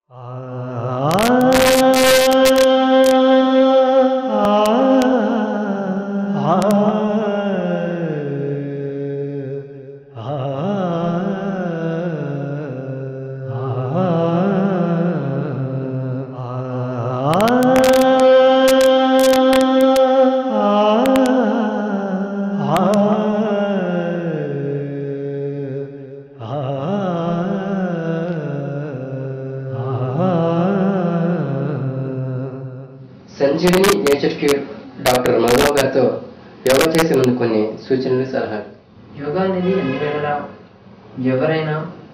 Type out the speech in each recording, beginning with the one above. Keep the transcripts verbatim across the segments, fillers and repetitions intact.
Sanjeevini nature cure doctor మంగళ గారితో యోగా చేసే ముందు కొన్ని సూచనలు సలహాలు. యోగా అనేది అన్ని వేళలా ఎవరైనా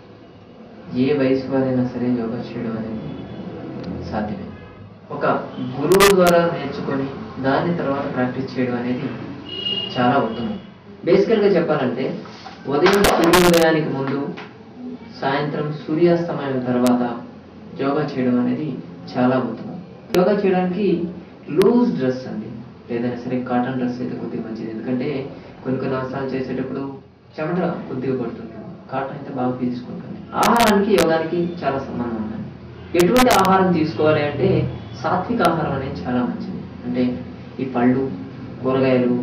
ఏ వయసు వారైనా సరే యోగా చేయడం అనేది సాధ్యమే. ఒక గురువు ద్వారా నేర్చుకొని దాని తర్వాత ప్రాక్టీస్ చేయడం అనేది చాలా ఉత్తమం. బేసికల్గా చెప్పాలంటే ఉదయం సూర్యోదయానికి ముందు, సాయంత్రం సూర్యాస్తమయం తర్వాత యోగా చేయడం అనేది చాలా ఉత్తమం. యోగా చేయడానికి లూజ్ డ్రెస్ అండి, ఏదైనా సరే కాటన్ డ్రెస్ అయితే కొద్దిగా మంచిది. ఎందుకంటే కొన్ని కొన్ని ఆసనాలు చేసేటప్పుడు చెమట కొద్దిగా పడుతుంది, కాటన్ అయితే బాగా పీల్చుకుంటుంది. ఆహారానికి యోగానికి చాలా సంబంధం ఉంది. ఎటువంటి ఆహారం తీసుకోవాలి అంటే సాత్విక ఆహారం అనేది చాలా మంచిది. అంటే ఈ పళ్ళు, కూరగాయలు,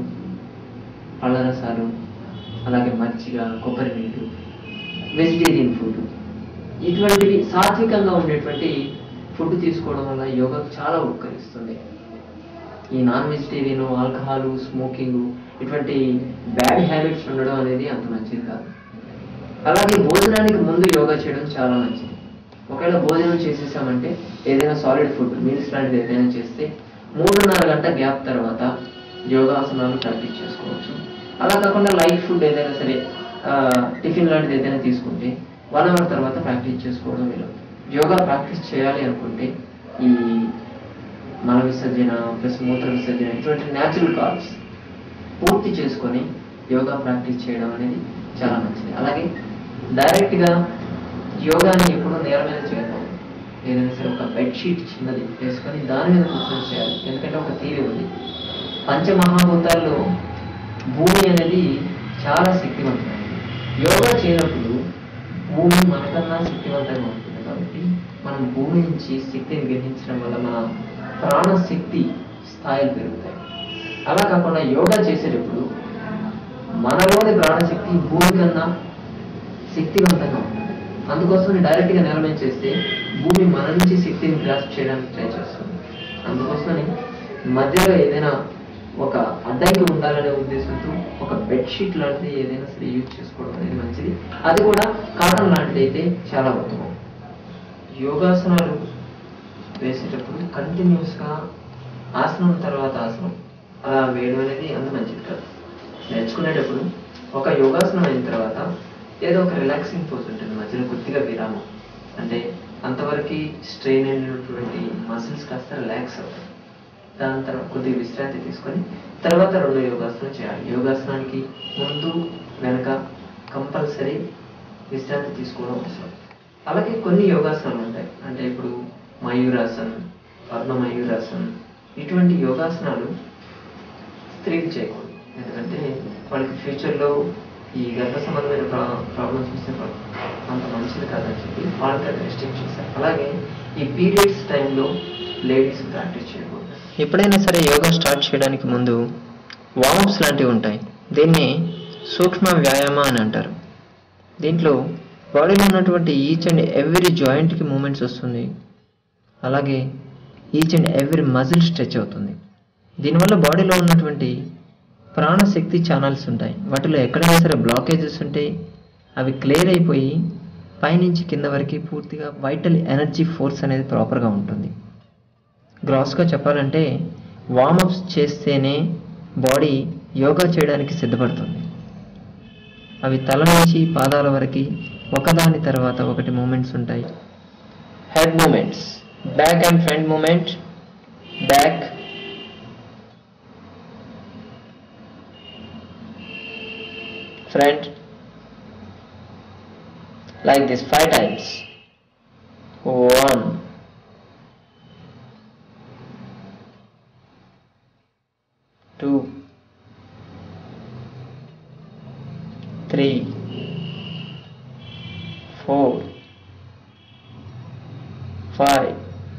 పళ్ళ రసాలు, అలాగే మజ్జిగ, కొబ్బరి నీళ్ళు, వెజిటేరియన్ ఫుడ్, ఇటువంటివి సాత్వికంగా ఉండేటువంటి ఫుడ్ తీసుకోవడం వల్ల యోగాకు చాలా ఉపకరిస్తుంది. ఈ నాన్ వెజిటేరియన్, ఆల్కహాల్, స్మోకింగ్, ఇటువంటి బ్యాడ్ హ్యాబిట్స్ ఉండడం అనేది అంత మంచిది కాదు. అలాగే భోజనానికి ముందు యోగా చేయడం చాలా మంచిది. ఒకవేళ భోజనం చేసేసామంటే ఏదైనా సాలిడ్ ఫుడ్, మీల్స్ లాంటిది ఏదైనా చేస్తే మూడున్నర గంట గ్యాప్ తర్వాత యోగాసనాలు ప్రాక్టీస్ చేసుకోవచ్చు. అలా కాకుండా లైట్ ఫుడ్ ఏదైనా సరే, టిఫిన్ లాంటిది ఏదైనా తీసుకుంటే వన్ అవర్ తర్వాత ప్రాక్టీస్ చేసుకోవడం వీలు. యోగా ప్రాక్టీస్ చేయాలి అనుకుంటే ఈ మల విసర్జన ప్లస్ మూత్ర విసర్జన ఇటువంటి న్యాచురల్ కాల్స్ పూర్తి చేసుకొని యోగా ప్రాక్టీస్ చేయడం అనేది చాలా మంచిది. అలాగే డైరెక్ట్గా యోగాని ఎప్పుడూ నేల మీద చేయకూడదు. ఏదైనా సరే ఒక బెడ్షీట్ చిన్నది వేసుకొని దాని మీద కూర్చొని చేయాలి. ఎందుకంటే ఒక థియరీ ఉంది, పంచమహాభూతాల్లో భూమి అనేది చాలా శక్తివంతమైనది. యోగా చేయనప్పుడు భూమి మనకన్నా శక్తివంతంగా ఉంటుంది. కాబట్టి మనం భూమి నుంచి శక్తిని గ్రహించడం వల్ల మన ప్రాణశక్తి స్థాయిలు పెరుగుతాయి. అలా కాకుండా యోగా చేసేటప్పుడు మనలోని ప్రాణశక్తి భూమి కన్నా శక్తివంతంగా ఉంటుంది. అందుకోసం డైరెక్ట్గా నేల మీద చేస్తే భూమి మన నుంచి శక్తిని గ్రాస్ప్ చేయడానికి ట్రై చేస్తుంది. అందుకోసమని మధ్యలో ఏదైనా ఒక అడ్డంకి ఉండాలనే ఉద్దేశంతో ఒక బెడ్షీట్ లాంటిది ఏదైనా సరే యూజ్ చేసుకోవడం అనేది మంచిది. అది కూడా కాటన్ లాంటిది అయితే చాలా ఉత్తమం. యోగాసనాలు వేసేటప్పుడు కంటిన్యూస్గా ఆసనం తర్వాత ఆసనం అలా వేయడం అనేది అంత మంచిది కాదు. నేర్చుకునేటప్పుడు ఒక యోగాసనం అయిన తర్వాత ఏదో ఒక రిలాక్సింగ్ పోజ్ ఉంటుంది, మధ్యలో కొద్దిగా విరామం. అంటే అంతవరకు స్ట్రెయిన్ అయినటువంటి మసిల్స్ కాస్త రిలాక్స్ అవుతాయి. దాని తర్వాత కొద్దిగా విశ్రాంతి తీసుకొని తర్వాత రెండు యోగాసనం చేయాలి. యోగాసనానికి ముందు వెనక కంపల్సరీ విశ్రాంతి తీసుకోవడం అవసరం. అలాగే కొన్ని యోగాసనాలు ఉంటాయి, అంటే ఇప్పుడు మయూరాసన్, పద్మ మయూరాసన్, ఇటువంటి యోగాసనాలు స్త్రీలు చేయకూడదు. ఎందుకంటే వాళ్ళకి ఫ్యూచర్లో ఈ గర్భ సంబంధమైన ప్రా ప్రాబ్లమ్స్ వస్తే అంత మంచిది కాదని చెప్పి వాళ్ళకి అది రెస్ట్రిక్ట్ చేశారు. అలాగే ఈ పీరియడ్స్ టైంలో లేడీస్ ప్రాక్టీస్ చేయకూడదు. ఎప్పుడైనా సరే యోగా స్టార్ట్ చేయడానికి ముందు వార్మప్స్ లాంటివి ఉంటాయి. దీన్ని సూక్ష్మ వ్యాయామ అని అంటారు. దీంట్లో బాడీలో ఉన్నటువంటి ఈచ్ అండ్ ఎవ్రీ జాయింట్కి మూమెంట్స్ వస్తుంది. అలాగే each and every muscle stretch అవుతుంది. దీనివల్ల బాడీలో ఉన్నటువంటి ప్రాణశక్తి ఛానల్స్ ఉంటాయి. వాటిలో ఎక్కడైనా సరే బ్లాకేజెస్ ఉంటే అవి క్లియర్ అయిపోయి పైనుంచి కింద వరకు పూర్తిగా వైటల్ ఎనర్జీ ఫోర్స్ అనేది ప్రాపర్గా ఉంటుంది. గ్రాస్గా చెప్పాలంటే వార్మప్స్ చేస్తేనే బాడీ యోగా చేయడానికి సిద్ధపడుతుంది. అవి తల నుంచి పాదాల వరకు ఒకదాని తర్వాత ఒకటి మూమెంట్స్ ఉంటాయి. Head movements, back and front movement, back, front, like this five times. One, two, three, four, five,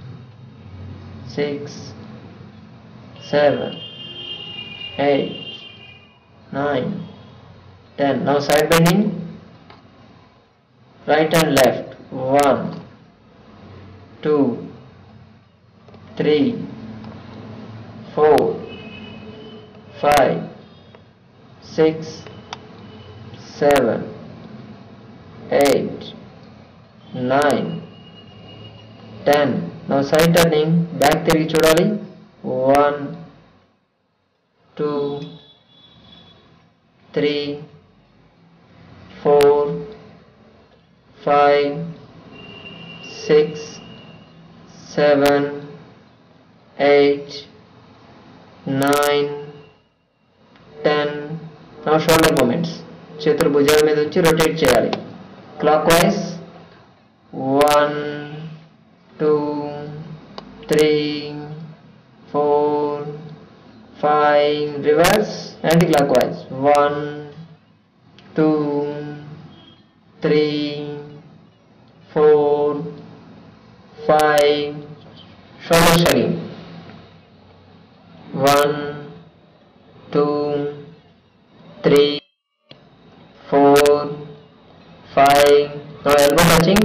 six, seven, eight, nine, ten. Now side bending, right and left. One, two, three, four, five, six, seven, eight, nine, ten. Now side turning, back తిరిగి చూడాలి. One, two, three, four, five, six, seven, eight, nine, ten. Now shoulder movements. చేతులు భుజాల మీద ఉంచి rotate చేయాలి. Clockwise. One, two, three, four, five. Reverse. Anti-clockwise. One, two, three, four, five. Shoulder shrugging. One, two, three, four, five. Now elbow touching.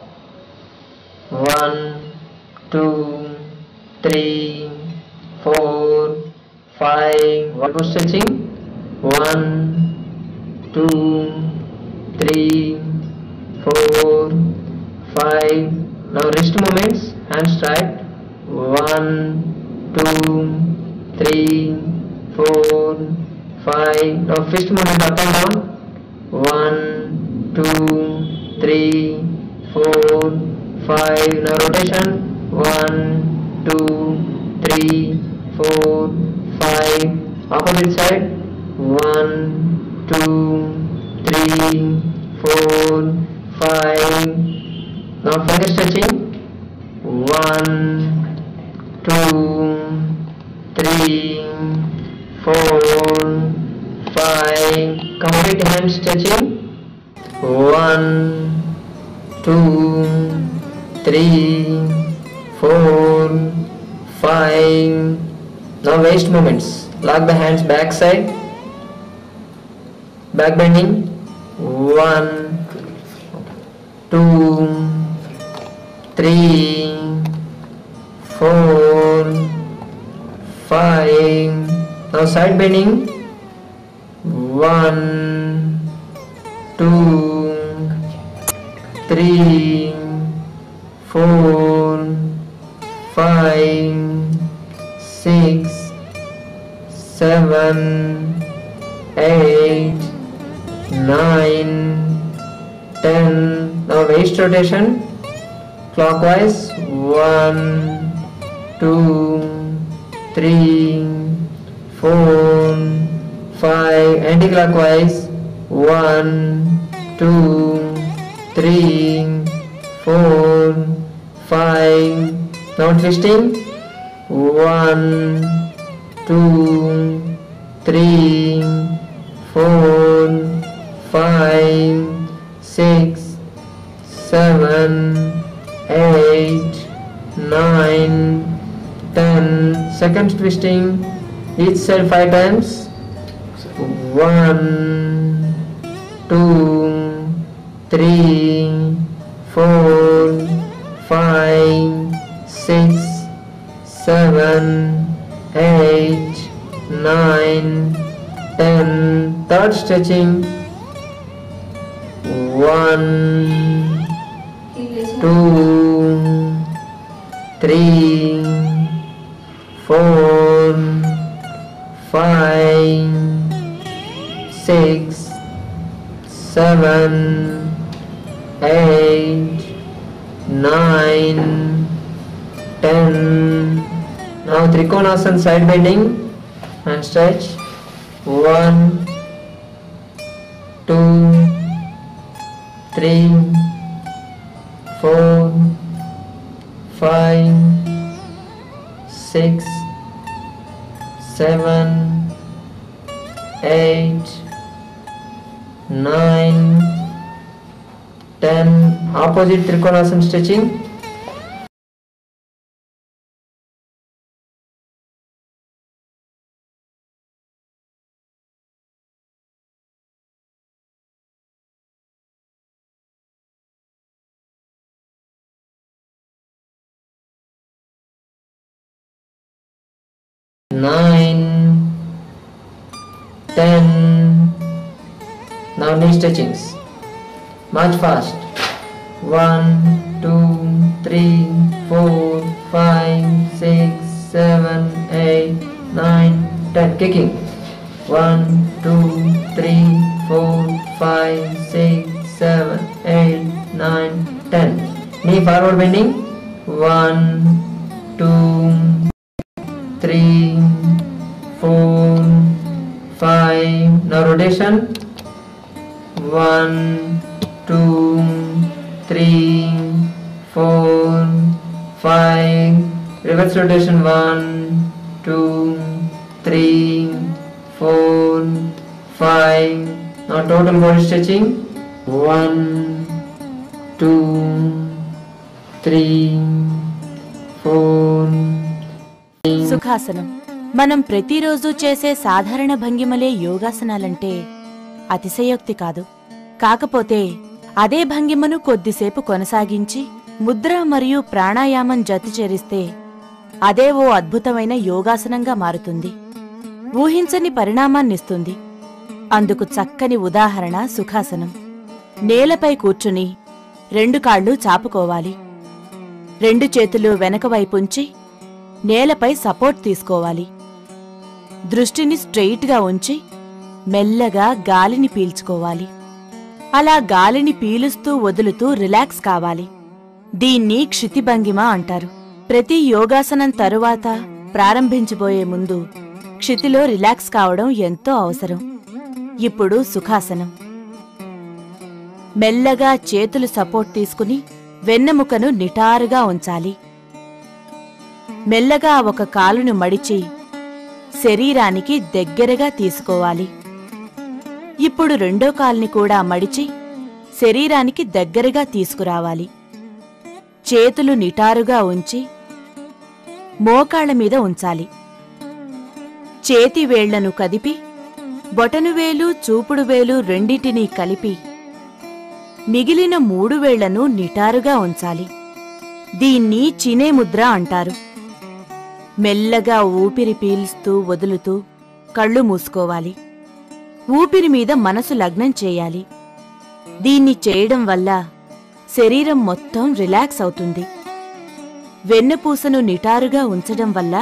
One, two, three, four, five. Elbow stretching. One, two, three, four, five. Now wrist movements. Hands straight. One, two, three, four, five. Now fist movement up and down. One, two, three, four, five. Now rotation. One, two, three, four, five. Opposite side. One, two, three, four, five. Now finger stretching. One, two, three, four, five. Complete hand stretching. One, two, three, four, five. Now waist movements. Lock the hands back side. Back bending. One, two, three, four, five. Now side bending. One, two, three, four, five, six, seven, eight, nine, ten. Now waist rotation. Clockwise. One, two, three, four, five. Anti-clockwise. One, two, three, four, five. Now twisting. One, two, three, four, five, six, seven, eight, nine, ten. Second twisting. Each side five times. One, two, three, four, five, six, seven, eight, nine, ten. Third stretching. One, two, three, four, five, six, seven, eight, nine, ten. Now Trikonasana side bending and stretch. One, two, three, four, five, six, seven, eight, nine, ten. Opposite Trikonasana stretching. nine, ten. Now knee stretchings. March fast. One, two, three, four, five, six, seven, eight, nine, ten. Kicking. One, two, three, four, five, six, seven, eight, nine, ten. Knee forward bending. One, two, three, four, five. Now rotation. One, two, three, four, five. Reverse rotation. One, two, three, four, five. Now total body stretching. One, two, three, four. సుఖాసనం మనం ప్రతిరోజు చేసే సాధారణ భంగిమలే యోగాసనాలంటే అతిశయోక్తి కాదు. కాకపోతే అదే భంగిమను కొద్దిసేపు కొనసాగించి ముద్ర మరియు ప్రాణాయామం జత చేరిస్తే అదే ఓ అద్భుతమైన యోగాసనంగా మారుతుంది. ఊహించని పరిణామాన్నిస్తుంది. అందుకు చక్కని ఉదాహరణ సుఖాసనం. నేలపై కూర్చుని రెండు కాళ్ళు చాపుకోవాలి. రెండు చేతులు వెనక వైపుంచి నేలపై సపోర్ట్ తీసుకోవాలి. దృష్టిని స్ట్రెయిట్గా ఉంచి మెల్లగా గాలిని పీల్చుకోవాలి. అలా గాలిని పీలుస్తూ వదులుతూ రిలాక్స్ కావాలి. దీన్ని క్షితిభంగిమ అంటారు. ప్రతి యోగాసనం తరువాత ప్రారంభించబోయే ముందు క్షితిలో రిలాక్స్ కావడం ఎంతో అవసరం. ఇప్పుడు సుఖాసనం. మెల్లగా చేతులు సపోర్ట్ తీసుకుని వెన్నెముకను నిటారుగా ఉంచాలి. మెల్లగా ఒక కాలును మడిచి శరీరానికి దగ్గరగా తీసుకోవాలి. ఇప్పుడు రెండో కాలుని కూడా మడిచి శరీరానికి దగ్గరగా తీసుకురావాలి. చేతులు నిటారుగా ఉంచి మోకాళ్ల మీద ఉంచాలి. చేతి వేళ్లను కదిపి బొటనువేలు చూపుడు వేలు రెండింటినీ కలిపి మిగిలిన మూడు వేళ్లను నిటారుగా ఉంచాలి. దీన్ని చినే ముద్ర అంటారు. మెల్లగా ఊపిరి పీల్స్తూ వదులుతూ కళ్ళు మూసుకోవాలి. ఊపిరి మీద మనసు లగ్నం చేయాలి. దీన్ని చేయడం వల్ల శరీరం మొత్తం రిలాక్స్ అవుతుంది. వెన్నపూసను నిటారుగా ఉంచడం వల్ల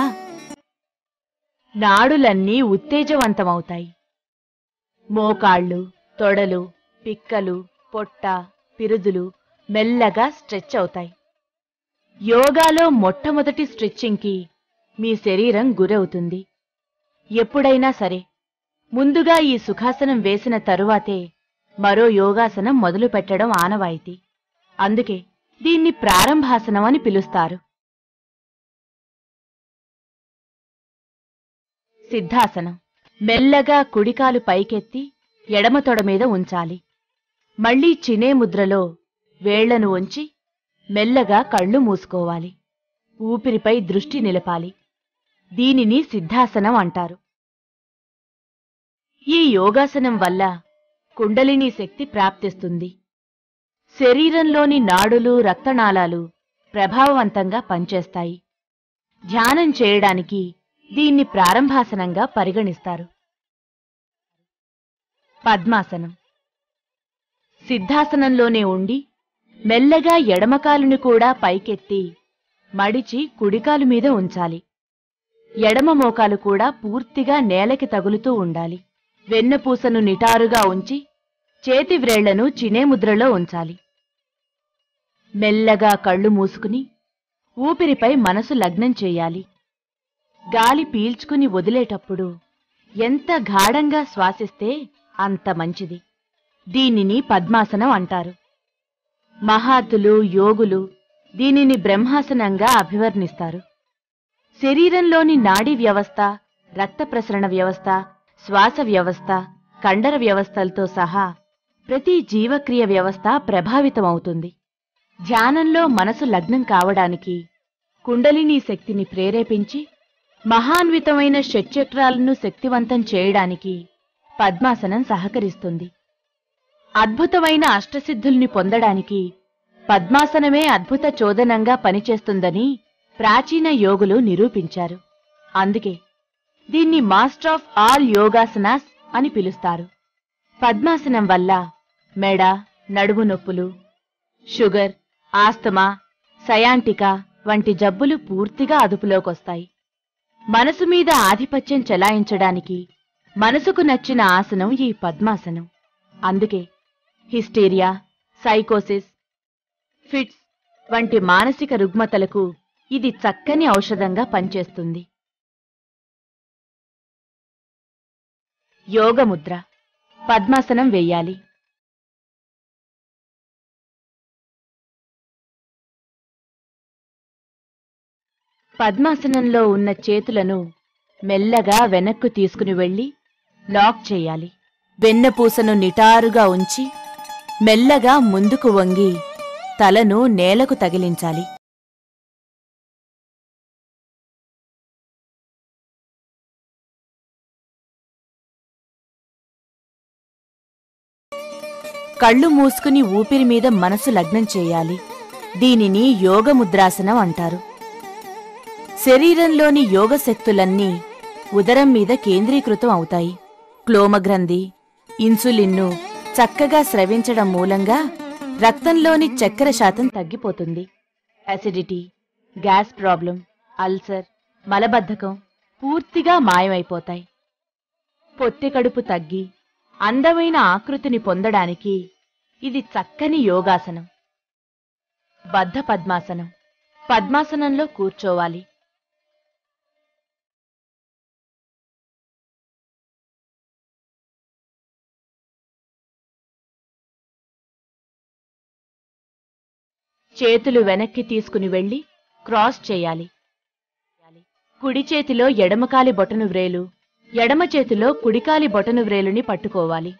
నాడులన్నీ ఉత్తేజవంతమవుతాయి. మోకాళ్ళు, తొడలు, పిక్కలు, పొట్ట, పిరుదులు మెల్లగా స్ట్రెచ్ అవుతాయి. యోగాలో మొట్టమొదటి స్ట్రెచ్చింగ్కి మీ శరీరం గురవుతుంది. ఎప్పుడైనా సరే ముందుగా ఈ సుఖాసనం వేసిన తరువాతే మరో యోగాసనం మొదలు పెట్టడం ఆనవాయితీ. అందుకే దీన్ని ప్రారంభాసనం అని పిలుస్తారు. సిద్ధాసనం. మెల్లగా కుడికాలు పైకెత్తి ఎడమ తొడ మీద ఉంచాలి. మళ్లీ చినే ముద్రలో వేళ్లను ఉంచి మెల్లగా కళ్ళు మూసుకోవాలి. ఊపిరిపై దృష్టి నిలపాలి. దీనిని సిద్ధాసనం అంటారు. ఈ యోగాసనం వల్ల కుండలినీ శక్తి ప్రాప్తిస్తుంది. శరీరంలోని నాడులు, రక్తనాళాలు ప్రభావవంతంగా పనిచేస్తాయి. ధ్యానం చేయడానికి దీన్ని ప్రారంభాసనంగా పరిగణిస్తారు. పద్మాసనం. సిద్ధాసనంలోనే ఉండి మెల్లగా ఎడమకాలుని కూడా పైకెత్తి మడిచి కుడికాలు మీద ఉంచాలి. ఎడమ మోకాలు కూడా పూర్తిగా నేలకి తగులుతూ ఉండాలి. వెన్నపూసను నిటారుగా ఉంచి చేతి వ్రేళ్లను చినేముద్రలో ఉంచాలి. మెల్లగా కళ్ళు మూసుకుని ఊపిరిపై మనసు లగ్నం చేయాలి. గాలి పీల్చుకుని వదిలేటప్పుడు ఎంత గాఢంగా శ్వాసిస్తే అంత మంచిది. దీనిని పద్మాసనం అంటారు. మహాత్తులు, యోగులు దీనిని బ్రహ్మాసనంగా అభివర్ణిస్తారు. శరీరంలోని నాడీ వ్యవస్థ, రక్త ప్రసరణ వ్యవస్థ, శ్వాస వ్యవస్థ, కండర వ్యవస్థలతో సహా ప్రతి జీవక్రియ వ్యవస్థ ప్రభావితమవుతుంది. ధ్యానంలో మనసు లగ్నం కావడానికి, కుండలినీ శక్తిని ప్రేరేపించి మహాన్వితమైన షట్చక్రాలను శక్తివంతం చేయడానికి పద్మాసనం సహకరిస్తుంది. అద్భుతమైన అష్టసిద్ధుల్ని పొందడానికి పద్మాసనమే అద్భుత చోదనంగా పనిచేస్తుందని ప్రాచీన యోగులు నిరూపించారు. అందుకే దీన్ని మాస్టర్ ఆఫ్ ఆల్ యోగాసనాస్ అని పిలుస్తారు. పద్మాసనం వల్ల మెడ, నడుము నొప్పులు, షుగర్, ఆస్తమా, సయాంటికా వంటి జబ్బులు పూర్తిగా అదుపులోకొస్తాయి. మనసు మీద ఆధిపత్యం చెలాయించడానికి మనసుకు నచ్చిన ఆసనం ఈ పద్మాసనం. అందుకే హిస్టీరియా, సైకోసిస్, ఫిట్స్ వంటి మానసిక రుగ్మతలకు ఇది చక్కని ఔషధంగా పనిచేస్తుంది. యోగముద్ర. పద్మాసనం వెయ్యాలి. పద్మాసనంలో ఉన్న చేతులను మెల్లగా వెనక్కు తీసుకుని వెళ్లి లాక్ చేయాలి. వెన్నపూసను నిటారుగా ఉంచి మెల్లగా ముందుకు వంగి తలను నేలకు తగిలించాలి. కళ్ళు మూసుకుని ఊపిరి మీద మనసు లగ్నం చేయాలి. దీనిని యోగముద్రాసనం అంటారు. శరీరంలోని యోగశక్తులన్నీ ఉదరం మీద కేంద్రీకృతం అవుతాయి. క్లోమగ్రంథి, ఇన్సులిన్ను చక్కగా స్రవించడం మూలంగా రక్తంలోని చక్కెర శాతం తగ్గిపోతుంది. అసిడిటీ, గ్యాస్ ప్రాబ్లం, అల్సర్, మలబద్ధకం పూర్తిగా మాయమైపోతాయి. పొత్తి కడుపు తగ్గి అందమైన ఆకృతిని పొందడానికి ఇది చక్కని యోగాసనం. బద్ధ పద్మాసనం. పద్మాసనంలో కూర్చోవాలి. చేతులు వెనక్కి తీసుకుని వెళ్లి క్రాస్ చేయాలి. కుడి చేతిలో ఎడమకాలి బొటను వ్రేలు, ఎడమ చేతిలో కుడికాలి బొటను వ్రేలుని పట్టుకోవాలి.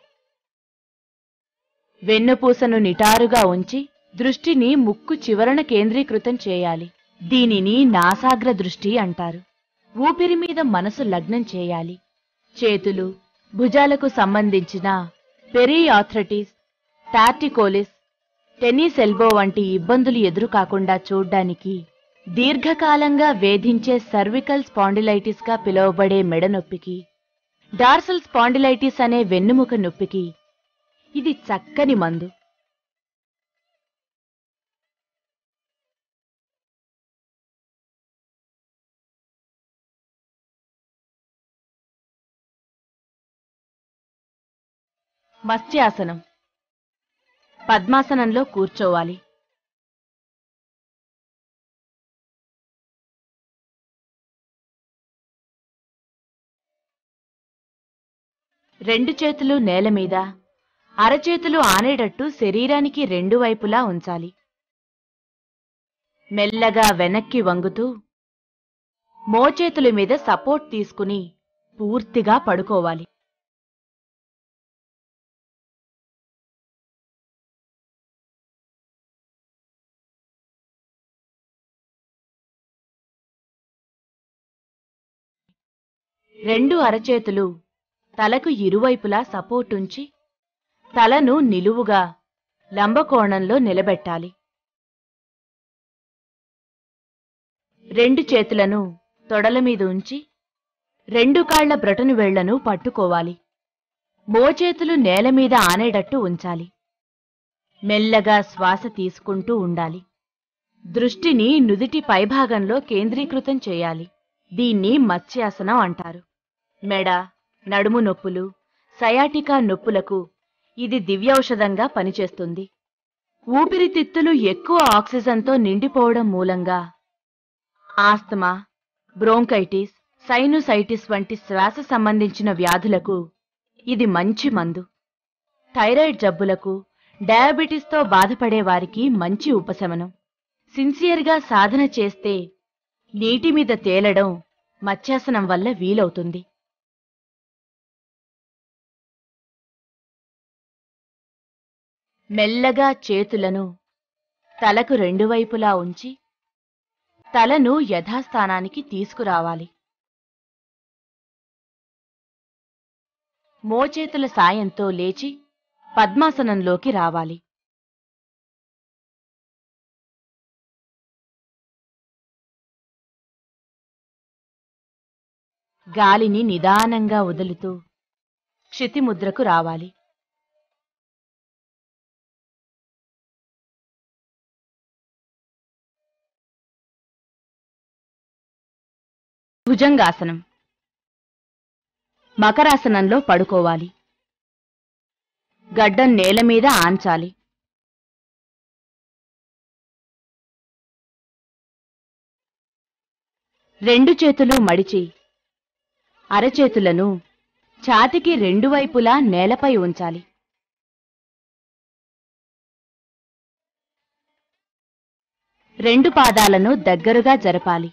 వెన్నుపూసను నిటారుగా ఉంచి దృష్టిని ముక్కు చివరన కేంద్రీకృతం చేయాలి. దీనిని నాసాగ్ర దృష్టి అంటారు. ఊపిరి మీద మనసు లగ్నం చేయాలి. చేతులు, భుజాలకు సంబంధించిన పెరియాథ్రటిస్, టార్టికోలిస్, టెన్నిస్ ఎల్బో వంటి ఇబ్బందులు ఎదురు కాకుండా చూడ్డానికి దీర్ఘకాలంగా వేధించే సర్వికల్ స్పాండిలైటిస్ గా పిలువబడే మెడ నొప్పికి, డార్సల్ స్పాండిలైటిస్ అనే వెన్నుముక నొప్పికి ఇది చక్కని మందు. మత్స్యాసనం. పద్మాసనంలో కూర్చోవాలి. రెండు చేతులు నేల మీద, అరచేతులు ఆనేటట్టు శరీరానికి రెండు వైపులా ఉంచాలి. మెల్లగా వెనక్కి వంగుతూ మోచేతుల మీద సపోర్ట్ తీసుకుని పూర్తిగా పడుకోవాలి. రెండు అరచేతులు తలకు ఇరువైపులా సపోర్ట్ ఉంచి తలను నిలువుగా లంబకోణంలో నిలబెట్టాలి. రెండు చేతులను తొడల మీద ఉంచి రెండు కాళ్ల బ్రొటను వేళ్లను పట్టుకోవాలి. మోచేతులు నేల మీద ఆనేటట్టు ఉంచాలి. మెల్లగా శ్వాస తీసుకుంటూ ఉండాలి. దృష్టిని నుదిటి పైభాగంలో కేంద్రీకృతం చేయాలి. దీన్ని మత్స్యాసనం అంటారు. మెడ, నడుము నొప్పులు, సయాటికా నొప్పులకు ఇది దివ్యౌషధంగా పనిచేస్తుంది. ఊపిరితిత్తులు ఎక్కువ ఆక్సిజన్తో నిండిపోవడం మూలంగా ఆస్తమా, బ్రోంకైటిస్, సైనుసైటిస్ వంటి శ్వాస సంబంధించిన వ్యాధులకు ఇది మంచి మందు. థైరాయిడ్ జబ్బులకు, డయాబెటిస్తో బాధపడే వారికి మంచి ఉపశమనం. సిన్సియర్గా సాధన చేస్తే నీటి మీద తేలడం మత్స్యాసనం వల్ల వీలవుతుంది. మెల్లగా చేతులను తలకు రెండు వైపులా ఉంచి తలను యథాస్థానానికి తీసుకురావాలి. మోచేతుల సాయంతో లేచి పద్మాసనంలోకి రావాలి. గాలిని నిదానంగా వదులుతూ క్షితిముద్రకు రావాలి. భుజంగాసనం. మకరాసనంలో పడుకోవాలి. గడ్డం నేల మీద ఆంచాలి. రెండు చేతులు మడిచి అరచేతులను ఛాతికి రెండు వైపులా నేలపై ఉంచాలి. రెండు పాదాలను దగ్గరగా జరపాలి.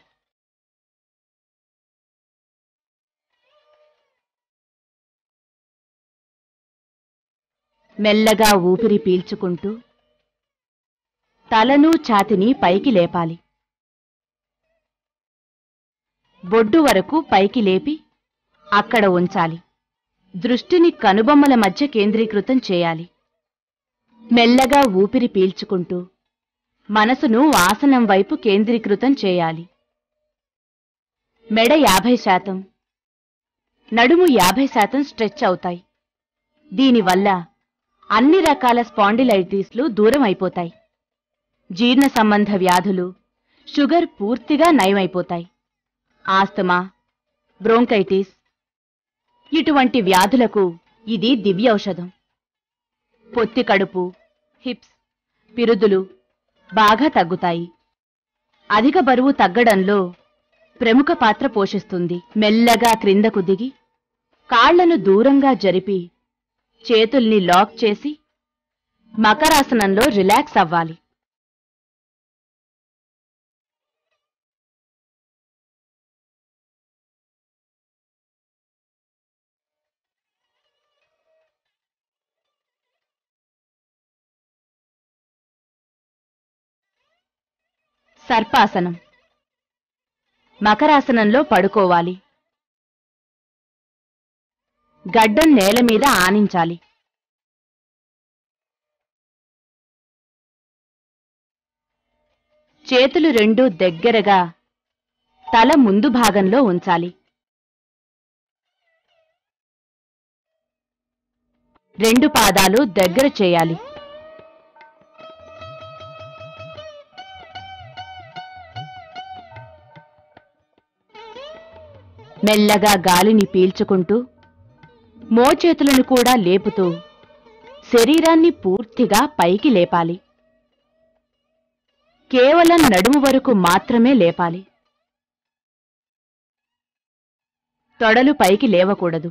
మెల్లగా ఊపిరి పీల్చుకుంటూ తలను ఛాతిని పైకి లేపాలి. బొడ్డు వరకు పైకి లేపి అక్కడ ఉంచాలి. దృష్టిని కనుబొమ్మల మధ్య కేంద్రీకృతం చేయాలి. మెల్లగా ఊపిరి పీల్చుకుంటూ మనసును ఆసనం వైపు కేంద్రీకృతం చేయాలి. మెడ యాభై శాతం, నడుము యాభై శాతం స్ట్రెచ్ అవుతాయి. దీనివల్ల అన్ని రకాల స్పాండిలైటిస్లు దూరం అయిపోతాయి. జీర్ణ సంబంధ వ్యాధులు, షుగర్ పూర్తిగా నయమైపోతాయి. ఆస్తమా, బ్రోంకైటిస్ ఇటువంటి వ్యాధులకు ఇది దివ్యౌషధం. పొత్తి కడుపు, హిప్స్, పిరుదులు బాగా తగ్గుతాయి. అధిక బరువు తగ్గడంలో ప్రముఖ పాత్ర పోషిస్తుంది. మెల్లగా క్రిందకు దిగి కాళ్లను దూరంగా జరిపి చేతుల్ని లాక్ చేసి మకరాసనంలో రిలాక్స్ అవ్వాలి. సర్పాసనం. మకరాసనంలో పడుకోవాలి. గడ్డం నేల మీద ఆనించాలి. చేతులు రెండూ దగ్గరగా తల ముందు భాగంలో ఉంచాలి. రెండు పాదాలు దగ్గర చేయాలి. మెల్లగా గాలిని పీల్చుకుంటూ మోచేతులను కూడా లేపుతూ శరీరాన్ని పూర్తిగా పైకి లేపాలి. కేవలం నడుము వరకు మాత్రమే లేపాలి. తొడలు పైకి లేవకూడదు.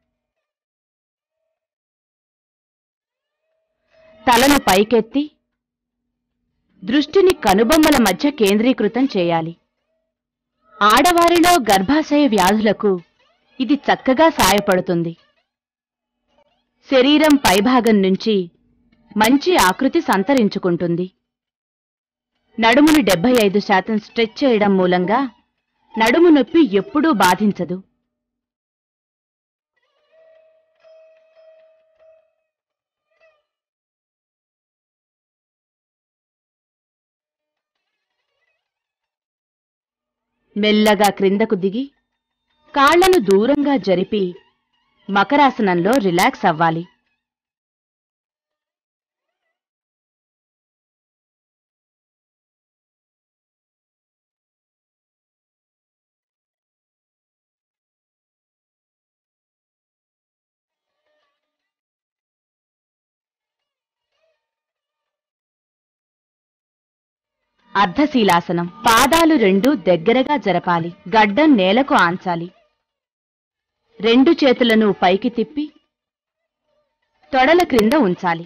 తలను పైకెత్తి దృష్టిని కనుబొమ్మల మధ్య కేంద్రీకృతం చేయాలి. ఆడవారిలో గర్భాశయ వ్యాధులకు ఇది చక్కగా సాయపడుతుంది. శరీరం పైభాగం నుంచి మంచి ఆకృతి సంతరించుకుంటుంది. నడుమును డెబ్బై ఐదు శాతం స్ట్రెచ్ చేయడం మూలంగా నడుము నొప్పి ఎప్పుడూ బాధించదు. మెల్లగా క్రిందకు దిగి కాళ్లను దూరంగా జరిపి మకరాసనంలో రిలాక్స్ అవ్వాలి. అర్ధశీలాసనం. పాదాలు రెండు దగ్గరగా జరపాలి. గడ్డం నేలకు ఆంచాలి. రెండు చేతులను పైకి తిప్పి తొడల క్రింద ఉంచాలి.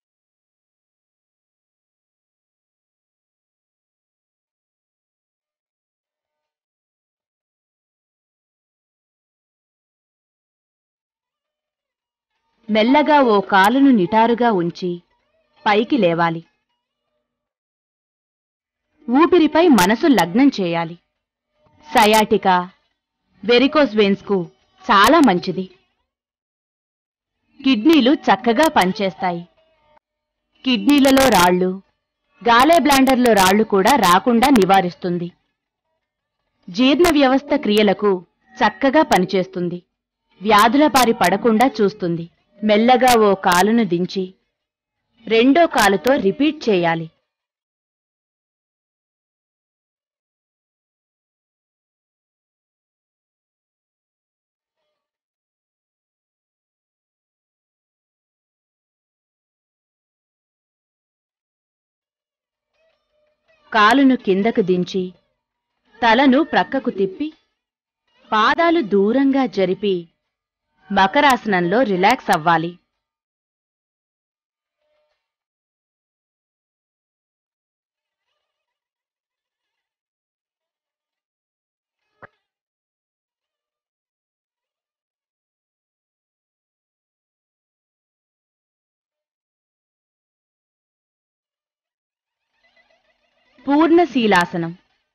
మెల్లగా ఓ కాలును నిటారుగా ఉంచి పైకి లేవాలి. ఊపిరిపై మనసు లగ్నం చేయాలి. సయాటికా, వెరికోస్ వెయిన్స్కు చాలా మంచిది. కిడ్నీలు చక్కగా పనిచేస్తాయి. కిడ్నీలలో రాళ్లు, గాలే బ్లాండర్లో రాళ్లు కూడా రాకుండా నివారిస్తుంది. జీర్ణ వ్యవస్థ క్రియలకు చక్కగా పనిచేస్తుంది. వ్యాధుల బారి పడకుండా చూస్తుంది. మెల్లగా ఓ కాలును దించి రెండో కాలుతో రిపీట్ చేయాలి. కాలును కిందకు దించి తలను ప్రక్కకు తిప్పి పాదాలు దూరంగా జరిపి మకరాసనంలో రిలాక్స్ అవ్వాలి. పూర్ణశీలాసనం.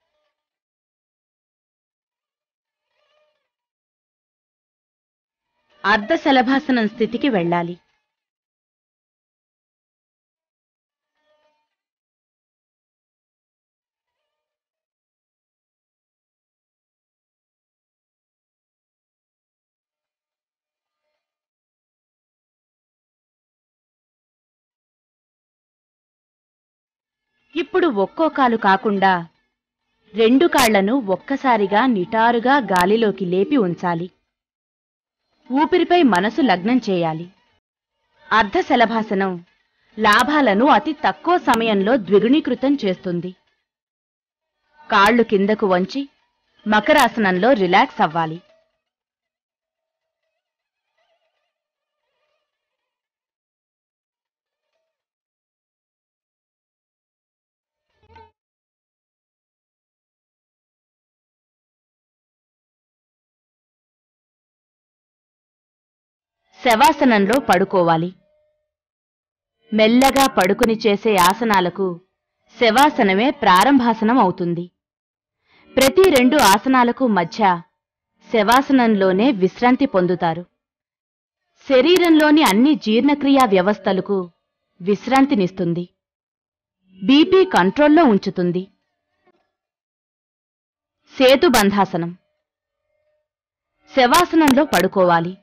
అర్ధశలభాసనం స్థితికి వెళ్ళాలి. ఇప్పుడు ఒక్కో కాలు కాకుండా రెండు కాళ్లను ఒక్కసారిగా నిటారుగా గాలిలోకి లేపి ఉంచాలి. ఊపిరిపై మనసు లగ్నం చేయాలి. అర్ధశలభాసనం లాభాలను అతి తక్కువ సమయంలో ద్విగుణీకృతం చేస్తుంది. కాళ్లు కిందకు వంచి మకరాసనంలో రిలాక్స్ అవ్వాలి. శవాసనంలో పడుకోవాలి. మెల్లగా పడుకుని చేసే ఆసనాలకు శవాసనమే ప్రారంభాసనం అవుతుంది. ప్రతి రెండు ఆసనాలకు మధ్య శవాసనంలోనే విశ్రాంతి పొందుతారు. శరీరంలోని అన్ని జీర్ణక్రియా వ్యవస్థలకు విశ్రాంతినిస్తుంది. బీపీ కంట్రోల్లో ఉంచుతుంది. సేతుబంధాసనం. శవాసనంలో పడుకోవాలి.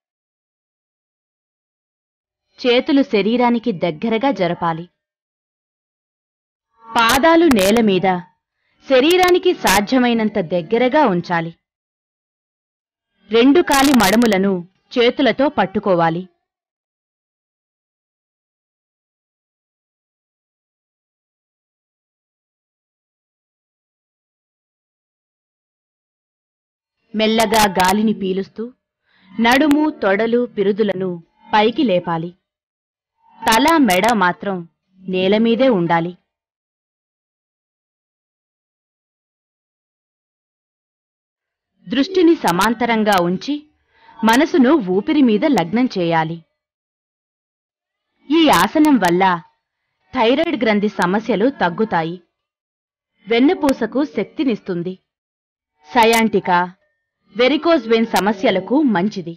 చేతులు శరీరానికి దగ్గరగా జరపాలి. పాదాలు నేల మీద శరీరానికి సాధ్యమైనంత దగ్గరగా ఉంచాలి. రెండు కాలి మడములను చేతులతో పట్టుకోవాలి. మెల్లగా గాలిని పీలుస్తూ నడుము, తొడలు, పిరుదులను పైకి లేపాలి. తల, మెడ మాత్రం నేలమీదే ఉండాలి. దృష్టిని సమాంతరంగా ఉంచి మనసును ఊపిరి మీద లగ్నం చేయాలి. ఈ ఆసనం వల్ల థైరాయిడ్ గ్రంథి సమస్యలు తగ్గుతాయి. వెన్నుపూసకు శక్తినిస్తుంది. సయాంటికా, వెరికోజ్ వెయిన్ సమస్యలకు మంచిది.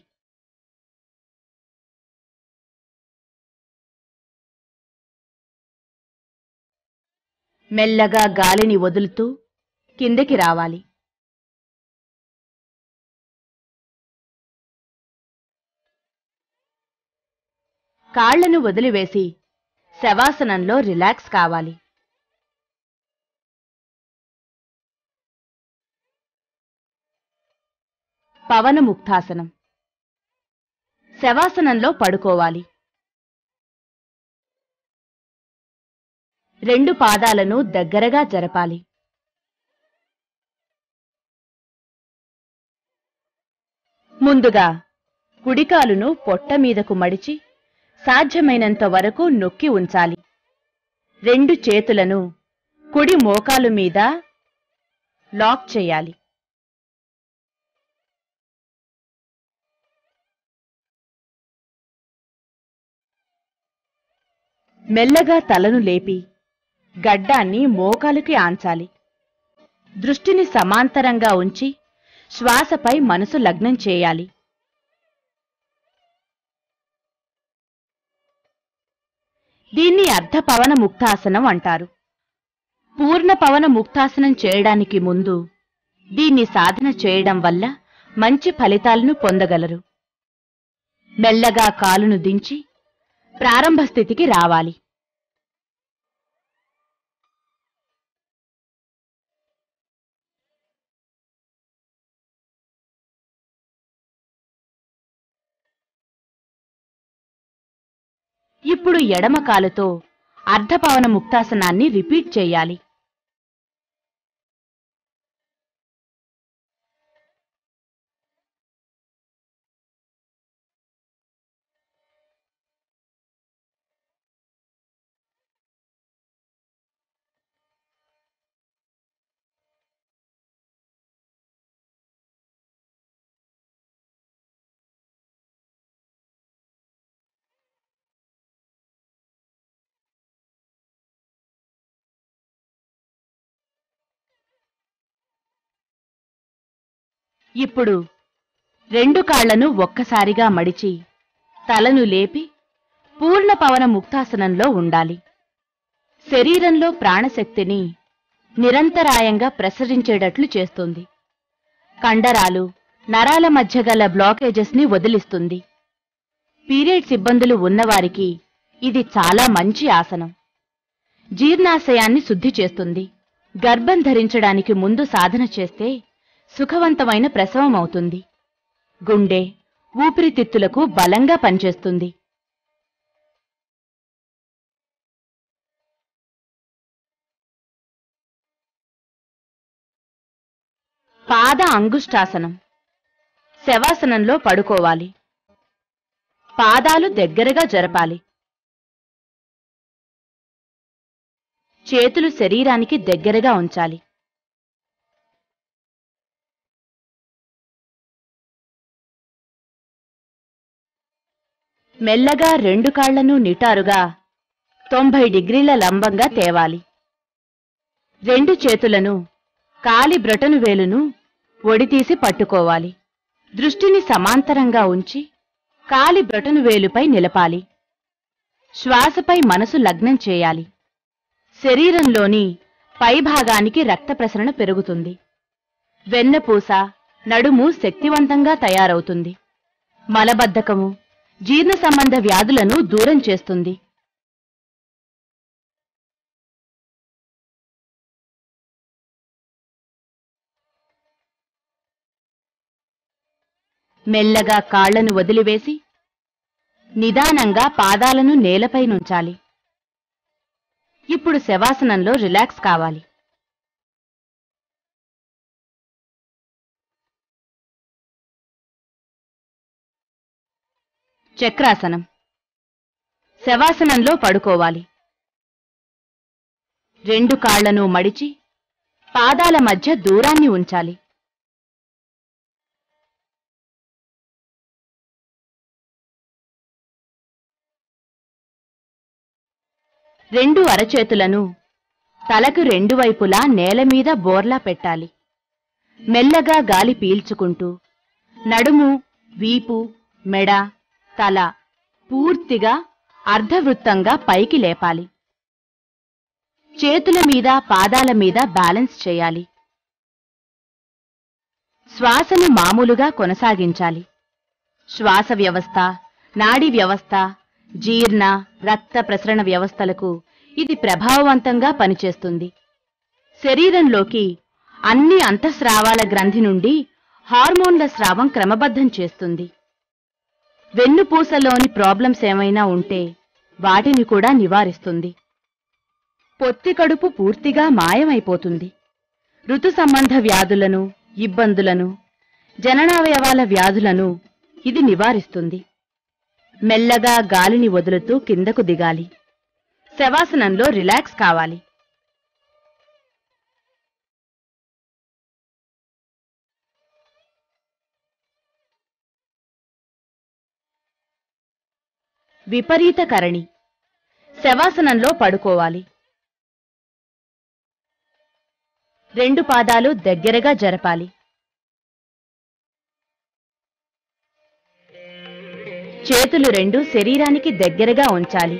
మెల్లగా గాలిని వదులుతూ కిందకి రావాలి. కాళ్లను వదిలివేసి శవాసనంలో రిలాక్స్ కావాలి. పవనముక్తాసనం. శవాసనంలో పడుకోవాలి. రెండు పాదాలను దగ్గరగా జరపాలి. ముందుగా కుడికాలును పొట్ట మీదకు మడిచి సాధ్యమైనంత వరకు నొక్కి ఉంచాలి. రెండు చేతులను కుడి మోకాలు మీద లాక్ చేయాలి. మెల్లగా తలను లేపి గడ్డాన్ని మోకాలుకి ఆంచాలి. దృష్టిని సమాంతరంగా ఉంచి శ్వాసపై మనసు లగ్నం చేయాలి. దీన్ని అర్ధపవన ముక్తాసనం అంటారు. పూర్ణ పవన ముక్తాసనం చేయడానికి ముందు దీన్ని సాధన చేయడం వల్ల మంచి ఫలితాలను పొందగలరు. మెల్లగా కాలును దించి ప్రారంభ స్థితికి రావాలి. ఇప్పుడు ఎడమ కాలుతో అర్ధపవన ముక్తాసనాన్ని రిపీట్ చేయాలి. ఇప్పుడు రెండు కాళ్లను ఒక్కసారిగా మడిచి తలను లేపి పూర్ణ పవన ముక్తాసనంలో ఉండాలి. శరీరంలో ప్రాణశక్తిని నిరంతరాయంగా ప్రసరించేటట్లు చేస్తుంది. కండరాలు, నరాల మధ్య గల బ్లాకేజెస్ ని వదిలిస్తుంది. పీరియడ్స్ ఇబ్బందులు ఉన్నవారికి ఇది చాలా మంచి ఆసనం. జీర్ణాశయాన్ని శుద్ధి చేస్తుంది. గర్భం ధరించడానికి ముందు సాధన చేస్తే సుఖవంతమైన ప్రసవం అవుతుంది. గుండె, ఊపిరితిత్తులకు బలంగా పనిచేస్తుంది. పాద అంగుష్టాసనం. శవాసనంలో పడుకోవాలి. పాదాలు దగ్గరగా జరపాలి. చేతులు శరీరానికి దగ్గరగా ఉంచాలి. మెల్లగా రెండు కాళ్లను నిటారుగా తొంభై డిగ్రీల లంబంగా తేవాలి. రెండు చేతులను కాలి బ్రొటను వేలును ఒడితీసి పట్టుకోవాలి. దృష్టిని సమాంతరంగా ఉంచి కాలి బ్రొటను వేలుపై నిలపాలి. శ్వాసపై మనసు లగ్నం చేయాలి. శరీరంలోని పైభాగానికి రక్త ప్రసరణ పెరుగుతుంది. వెన్నపూస, నడుము శక్తివంతంగా తయారవుతుంది. మలబద్ధకము, జీర్ణ సంబంధ వ్యాధులను దూరం చేస్తుంది. మెల్లగా కాళ్లను వదిలివేసి నిదానంగా పాదాలను నేలపై నుంచాలి. ఇప్పుడు శవాసనంలో రిలాక్స్ కావాలి. చక్రాసనం. శవాసనంలో పడుకోవాలి. రెండు కాళ్లను మడిచి పాదాల మధ్య దూరాన్ని ఉంచాలి. రెండు అరచేతులను తలకు రెండు వైపులా నేలమీద బోర్లా పెట్టాలి. మెల్లగా గాలి పీల్చుకుంటూ నడుము, వీపు, మెడ, తల పూర్తిగా అర్ధవృత్తంగా పైకి లేపాలి. చేతుల మీద, పాదాల మీద బ్యాలెన్స్ చేయాలి. శ్వాసను మామూలుగా కొనసాగించాలి. శ్వాస వ్యవస్థ, నాడీ వ్యవస్థ, జీర్ణ, రక్త ప్రసరణ వ్యవస్థలకు ఇది ప్రభావవంతంగా పనిచేస్తుంది. శరీరంలోకి అన్ని అంతఃస్రావాల గ్రంథి నుండి హార్మోన్ల స్రావం క్రమబద్ధం చేస్తుంది. వెన్నుపూసలోని ప్రాబ్లమ్స్ ఏమైనా ఉంటే వాటిని కూడా నివారిస్తుంది. పొత్తి కడుపు పూర్తిగా మాయమైపోతుంది. ఋతు సంబంధ వ్యాధులను, ఇబ్బందులను, జననావయవాల వ్యాధులను ఇది నివారిస్తుంది. మెల్లగా గాలిని వదులుతూ కిందకు దిగాలి. శవాసనంలో రిలాక్స్ కావాలి. విపరీత కరణి. శవాసనంలో పడుకోవాలి. రెండు పాదాలు దగ్గరగా జరపాలి. చేతులు రెండు శరీరానికి దగ్గరగా ఉంచాలి.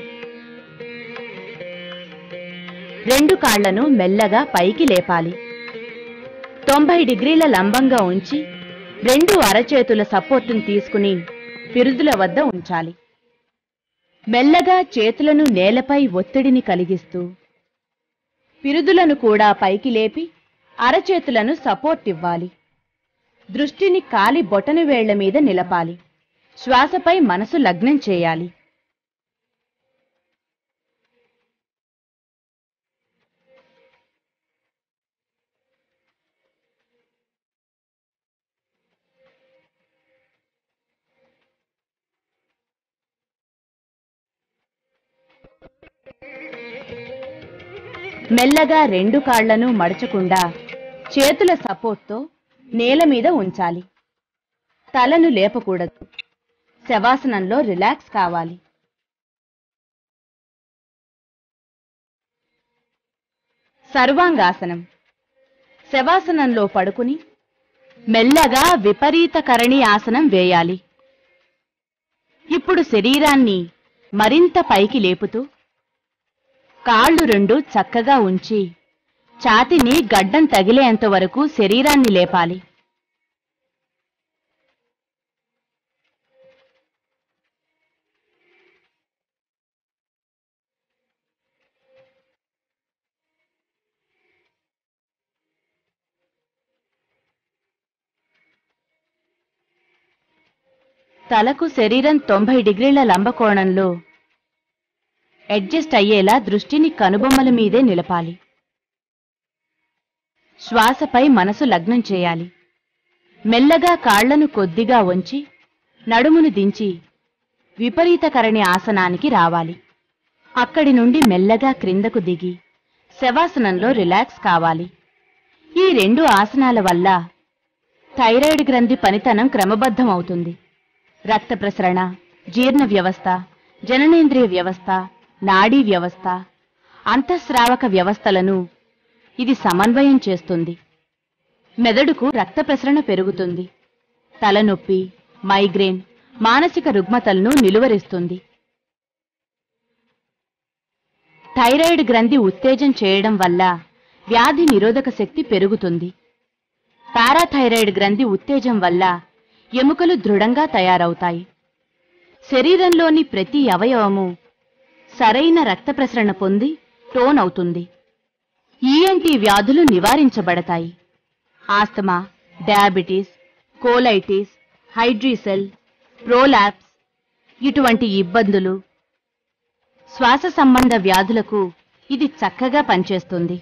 రెండు కాళ్లను మెల్లగా పైకి లేపాలి. తొంభై డిగ్రీల లంబంగా ఉంచి రెండు అరచేతుల సపోర్టును తీసుకుని పిరుదుల వద్ద ఉంచాలి. మెల్లగా చేతులను నేలపై ఒత్తిడిని కలిగిస్తూ పిరుదులను కూడా పైకి లేపి అరచేతులను సపోర్ట్ ఇవ్వాలి. దృష్టిని కాలి బొటన వేళ్ల మీద నిలపాలి. శ్వాసపై మనసు లగ్నం చేయాలి. మెల్లగా రెండు కాళ్లను మడచకుండా చేతుల సపోర్ట్తో నేల మీద ఉంచాలి. తలను లేపకూడదు. శవాసనంలో రిలాక్స్ కావాలి. సర్వాంగాసనం. శవాసనంలో పడుకుని మెల్లగా విపరీతకరణి ఆసనం వేయాలి. ఇప్పుడు శరీరాన్ని మరింత పైకి లేపుతూ కాళ్ళు రెండు చక్కగా ఉంచి ఛాతీని గడ్డం తగిలేంత వరకు శరీరాన్ని లేపాలి. తలకు శరీరం తొంభై డిగ్రీల లంబకోణంలో అడ్జస్ట్ అయ్యేలా దృష్టిని కనుబొమ్మల మీదే నిలపాలి. శ్వాసపై మనసు లగ్నం చేయాలి. మెల్లగా కాళ్లను కొద్దిగా వంచి నడుమును దించి విపరీతకరణి ఆసనానికి రావాలి. అక్కడి నుండి మెల్లగా క్రిందకు దిగి శవాసనంలో రిలాక్స్ కావాలి. ఈ రెండు ఆసనాల వల్ల థైరాయిడ్ గ్రంథి పనితనం క్రమబద్ధమవుతుంది. రక్త ప్రసరణ, జీర్ణ వ్యవస్థ, జననేంద్రియ వ్యవస్థ, నాడీ వ్యవస్థ, అంతఃస్రావక వ్యవస్థలను ఇది సమన్వయం చేస్తుంది. మెదడుకు రక్త ప్రసరణ పెరుగుతుంది. తలనొప్పి, మైగ్రేన్, మానసిక రుగ్మతలను నిలువరిస్తుంది. థైరాయిడ్ గ్రంథి ఉత్తేజం చేయడం వల్ల వ్యాధి నిరోధక శక్తి పెరుగుతుంది. పారాథైరాయిడ్ గ్రంథి ఉత్తేజం వల్ల ఎముకలు దృఢంగా తయారవుతాయి. శరీరంలోని ప్రతి అవయవము సరైన రక్త ప్రసరణ పొంది టోన్ అవుతుంది. ఈఎన్టీ వ్యాధులు నివారించబడతాయి. Asthma, diabetes, colitis, hydrocele, prolapse ఇటువంటి ఇబ్బందులు, శ్వాస సంబంధ వ్యాధులకు ఇది చక్కగా పనిచేస్తుంది.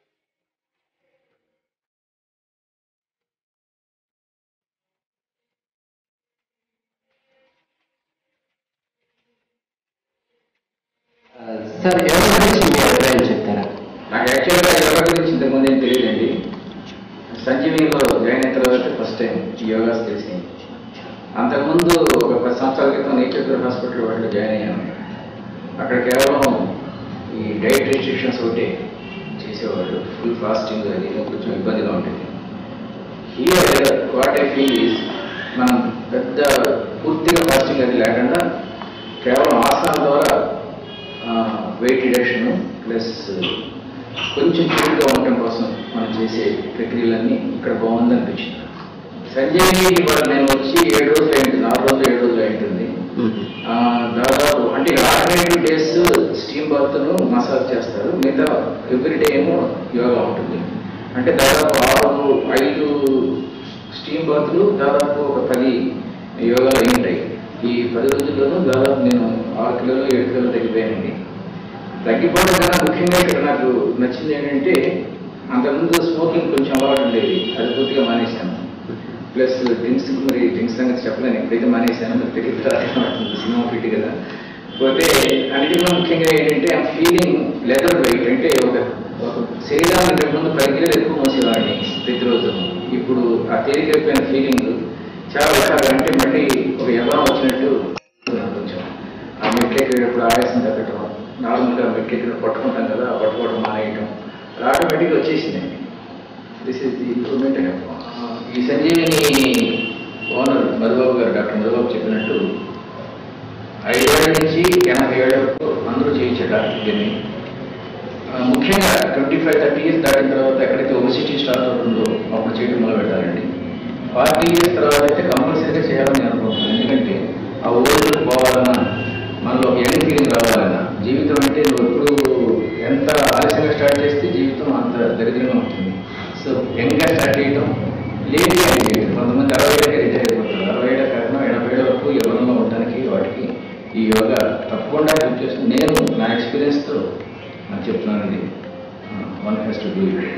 సార్ యోగా గురించి మీ అభిప్రాయం చెప్తారా? నాకు యాక్చువల్గా యోగా గురించి ఇంతకుముందు ఏం తెలియదండి. సంజీవినిలో జాయిన్ అయిన తర్వాత ఫస్ట్ టైం యోగాస్ తెలిసింది. అంతకుముందు ఒక పది సంవత్సరాల క్రితం నేచర్ హాస్పిటల్ వాటిలో జాయిన్ అయ్యాను. అక్కడ కేవలం ఈ డైట్ రెస్ట్రిక్షన్స్ ఒకటే చేసేవాళ్ళు. ఫుల్ ఫాస్టింగ్ అది కొంచెం ఇబ్బందిగా ఉంటుంది. Here what I feel is మనం పెద్ద పూర్తిగా ఫాస్టింగ్ అది లేకుండా కేవలం ఆసనాల ద్వారా వెయిట్ రిడక్షన్ ప్లస్ కొంచెం చురుగ్గా ఉండటం కోసం మనం చేసే ప్రక్రియలన్నీ ఇక్కడ బాగుంది అనిపించింది. సంజయ్ ఇవాళ నేను వచ్చి ఏడు రోజులు అయింటుంది, ఆరు రోజులు ఏడు రోజులు అయింటుంది. దాదాపు అంటే ఆల్టర్నేటివ్ డేస్ స్టీమ్ బాత్ను మసాజ్ చేస్తారు, మిగతా ఎవ్రీ డే ఏమో యోగా ఉంటుంది. అంటే దాదాపు ఆరు ఐదు స్టీమ్ బాత్లు, దాదాపు ఒక పది యోగాలు అయి ఉంటాయి. ఈ పది రోజుల్లోనూ దాదాపు నేను ఆరు కిలోలు ఏడు కిలోలు తగ్గిపోయానండి. తగ్గిపోవడం కన్నా ముఖ్యంగా ఇక్కడ నాకు నచ్చింది ఏంటంటే, అంతకుముందు స్మోకింగ్ కొంచెం అలవాటు ఉండేది, అది పూర్తిగా మానేశాను. ప్లస్ డ్రింక్స్, మరి డ్రింక్స్ సంగతి చెప్పలేను, ఎప్పుడైతే మానేశాను మరి తెలియదు, సినిమా ఫిట్ కదా. పోతే అన్నిటిలో ముఖ్యంగా ఏంటంటే ఆ ఫీలింగ్ లెదర్ వెయిట్, అంటే ఒక ఒక శరీరాన్ని ఇంతకుముందు పది కిలోలు ఎక్కువ మోసేవాడిని ప్రతిరోజు. ఇప్పుడు ఆ తేలికైపోయిన ఫీలింగ్ చాలా రకాలు, అంటే మళ్ళీ ఒక యవ్వనం వచ్చినట్టు కొంచెం. ఆ మెట్లెక్కేటప్పుడు ఆయాసం తగ్గటం, నార్మల్గా మెట్లెక్కి పట్టుకుంటాం కదా, పట్టుకోవడం మానేయటం, అది ఆటోమేటిక్గా వచ్చేసిందండి. This is the improvement. ఈ సంజీవిని ఓనర్ మధుబాబు గారు, డాక్టర్ మధుబాబు చెప్పినట్టు ఐదేళ్ల నుంచి ఎనభై ఏళ్ళ వరకు అందరూ చేయించారు దీన్ని. ముఖ్యంగా ట్వంటీ ఫైవ్ థర్టీ ఇయర్స్ దాటిన తర్వాత ఎక్కడైతే ఒబెసిటీ స్టార్ట్ అవుతుందో అప్పుడు చేయడం మొదలు పెడతారండి. ఫార్టీ ఇయర్స్ తర్వాత అయితే కంపల్సరీగా చేయాలని నేను అనుకుంటున్నాను. ఎందుకంటే ఆ ఓల్డ్ పోవాలన్నా, మనలో యంగ్ ఫీలింగ్ రావాలన్నా, జీవితం అంటే నువ్వు ఎప్పుడు ఎంత ఆలస్యంగా స్టార్ట్ చేస్తే జీవితం అంత దరిద్రంగా ఉంటుంది. సో యంగ్గా స్టార్ట్ చేయడం, లేట్గా చేయడం. కొంతమంది అరవై ఏళ్ళకి రిటైర్ అయిపోతారు. అరవై ఏళ్ళ కారణం ఎనభై ఏళ్ళ వరకు యవ్వనంలో ఉండడానికి వాటికి ఈ యోగా తప్పకుండా హెల్ప్ చేస్తుంది. నేను నా ఎక్స్పీరియన్స్తో నాకు చెప్తున్నాను, ఇది one has to do it.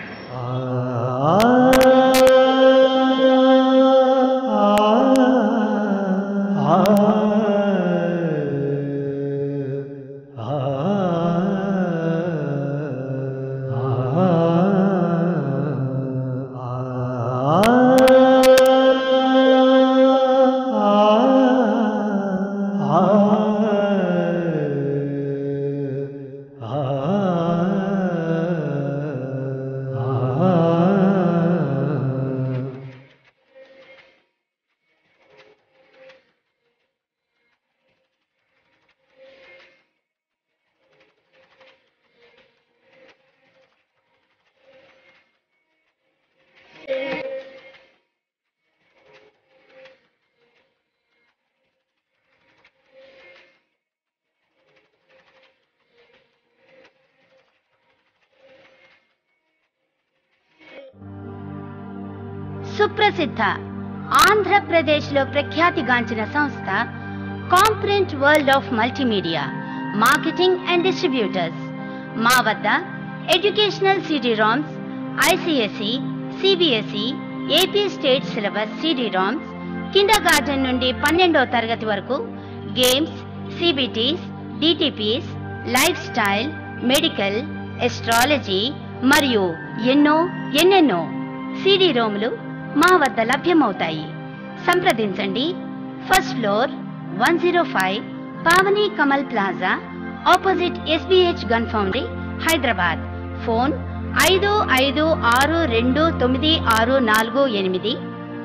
సుప్రసిద్ధ ఆంధ్రప్రదేశ్లో ప్రఖ్యాతిగాంచిన సంస్థ కాంప్రెంట్ world of multimedia marketing and distributors. మా వద్ద educational CD ROMs, ICSE, CBSE, AP state syllabus CD ROMs, kindergarten నుండి పన్నెండో తరగతి వరకు games, CBTs, DTPs, life style, medical, astrology మరియు ఎన్నో ఎన్నెన్నో సిడి రోములు మా వద్ద లభ్యమవుతాయి. సంప్రదించండి. First floor one zero five Pavani Kamal plaza, opposite SBH Gun Foundry, Hyderabad. Phone ఐదు ఐదు ఆరు రెండు తొమ్మిది ఆరు నాలుగు ఎనిమిది.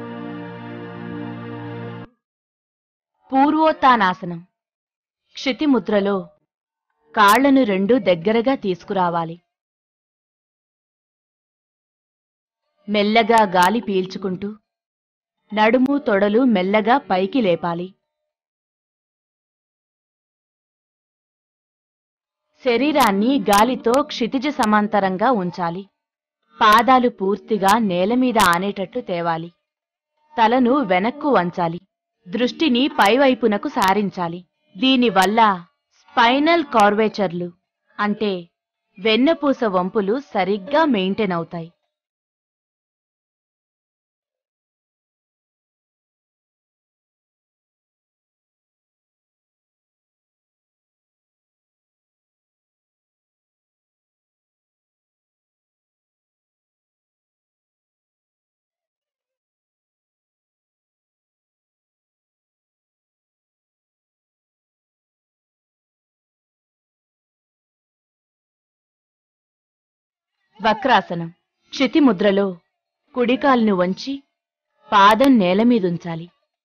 పూర్వోత్తానాసనం. క్షితిముద్రలో కాళ్లను రెండు దగ్గరగా తీసుకురావాలి. మెల్లగా గాలి పీల్చుకుంటూ నడుము తొడలు మెల్లగా పైకి లేపాలి. శరీరాన్ని గాలితో క్షితిజ సమాంతరంగా ఉంచాలి. పాదాలు పూర్తిగా నేలమీద ఆనేటట్టు తేవాలి. తలను వెనక్కు వంచాలి. దృష్టిని పైవైపునకు సారించాలి. దీనివల్ల స్పైనల్ కార్వేచర్లు అంటే వెన్నపూస వంపులు సరిగ్గా మెయింటైన్ అవుతాయి. వక్రాసనం. క్షితిముద్రలో కుడికాలును వంచి పాదం నేలమీదుంచాలి.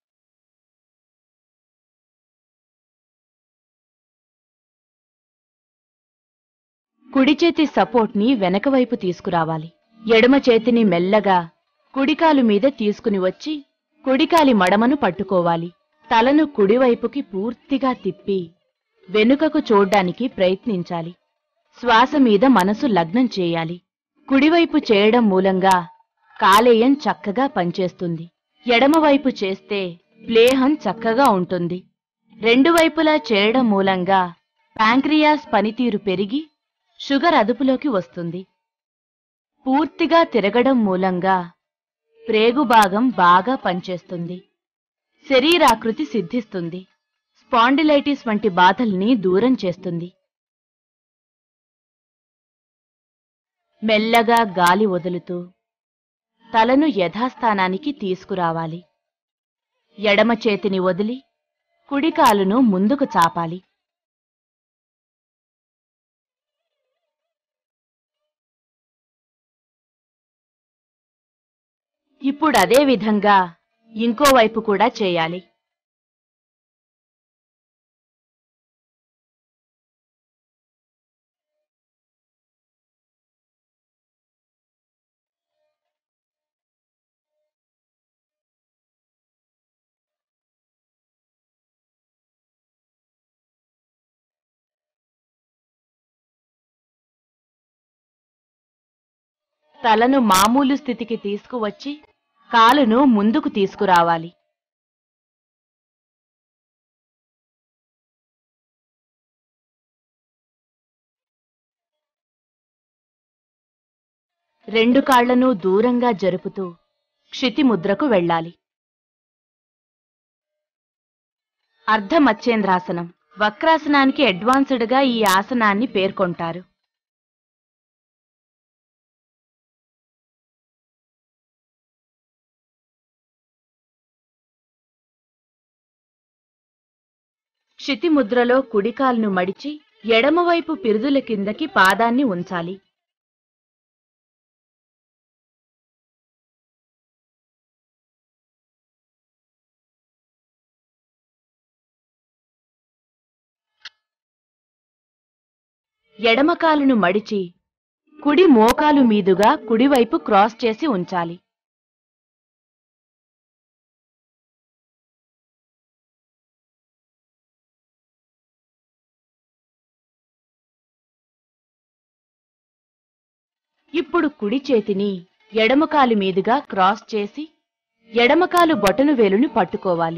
కుడి చేతి సపోర్ట్ ని వెనకవైపు తీసుకురావాలి. ఎడమ చేతిని మెల్లగా కుడికాలు మీద తీసుకుని వచ్చి కుడికాలి మడమను పట్టుకోవాలి. తలను కుడివైపుకి పూర్తిగా తిప్పి వెనుకకు చూడ్డానికి ప్రయత్నించాలి. శ్వాస మీద మనసు లగ్నం చేయాలి. కుడివైపు చేయడం మూలంగా కాలేయం చక్కగా పనిచేస్తుంది. ఎడమవైపు చేస్తే ప్లేహం చక్కగా ఉంటుంది. రెండు వైపులా చేయడం మూలంగా ప్యాంక్రియాస్ పనితీరు పెరిగి షుగర్ అదుపులోకి వస్తుంది. పూర్తిగా తిరగడం మూలంగా ప్రేగు భాగం బాగా పనిచేస్తుంది. శరీరాకృతి సిద్ధిస్తుంది. స్పాండిలైటిస్ వంటి బాధల్ని దూరం చేస్తుంది. మెల్లగా గాలి వదులుతూ తలను యథాస్థానానికి తీసుకురావాలి. ఎడమ చేతిని వదిలి కుడికాలును ముందుకు చాపాలి. ఇప్పుడు అదే విధంగా ఇంకోవైపు కూడా చేయాలి. తలను మామూలు స్థితికి తీసుకువచ్చి కాలును ముందుకు తీసుకురావాలి. రెండు కాళ్లను దూరంగా జరుపుతూ క్షితిముద్రకు వెళ్ళాలి. అర్ధమచ్చేంద్రాసనం. వక్రాసనానికి అడ్వాన్స్డ్ గా ఈ ఆసనాన్ని పేర్కొంటారు. క్షితిముద్రలో కుడికాల్ను మడిచి ఎడమవైపు పిరుదుల కిందకి పాదాన్ని ఉంచాలి. ఎడమకాలును మడిచి కుడి మోకాలు మీదుగా కుడివైపు క్రాస్ చేసి ఉంచాలి. ఇప్పుడు కుడి చేతిని ఎడమకాలు మీదుగా క్రాస్ చేసి ఎడమకాలు బొటను వేలుని పట్టుకోవాలి.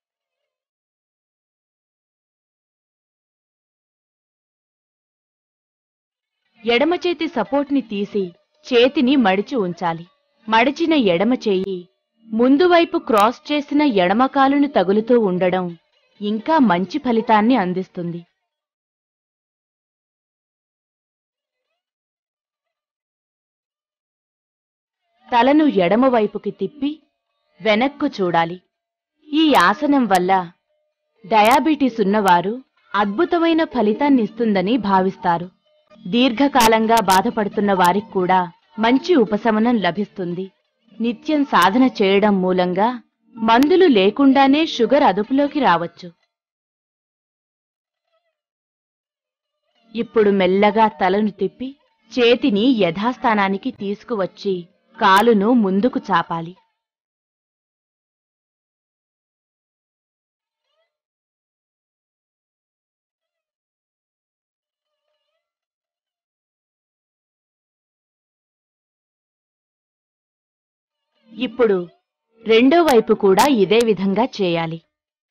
ఎడమ చేతి సపోర్ట్ ని తీసి చేతిని మడిచి ఉంచాలి. మడిచిన ఎడమ చేయి ముందువైపు క్రాస్ చేసిన ఎడమకాలును తగులుతూ ఉండడం ఇంకా మంచి ఫలితాన్ని అందిస్తుంది. తలను ఎడమవైపుకి తిప్పి వెనక్కు చూడాలి. ఈ ఆసనం వల్ల డయాబెటీస్ ఉన్నవారు అద్భుతమైన ఫలితాన్నిస్తుందని భావిస్తారు. దీర్ఘకాలంగా బాధపడుతున్న వారికి కూడా మంచి ఉపశమనం లభిస్తుంది. నిత్యం సాధన చేయడం మూలంగా మందులు లేకుండానే షుగర్ అదుపులోకి రావచ్చు. ఇప్పుడు మెల్లగా తలను తిప్పి చేతిని యథాస్థానానికి తీసుకువచ్చి కాలును ముందుకు చాపాలి. ఇప్పుడు రెండో వైపు కూడా ఇదే విధంగా చేయాలి.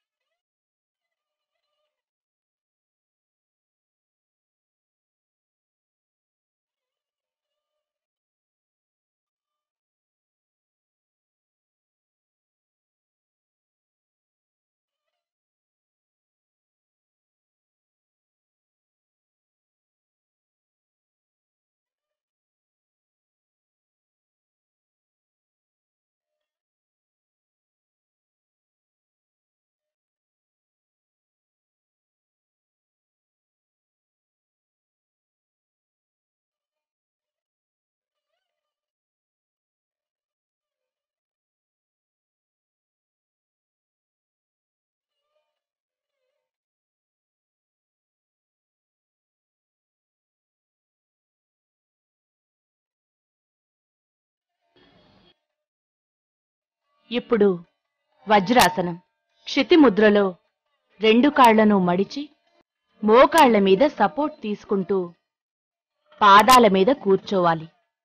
ఇప్పుడు వజ్రాసనం. క్షితిముద్రలో రెండు కాళ్లను మడిచి మోకాళ్ల మీద సపోర్ట్ తీసుకుంటూ పాదాల మీద కూర్చోవాలి.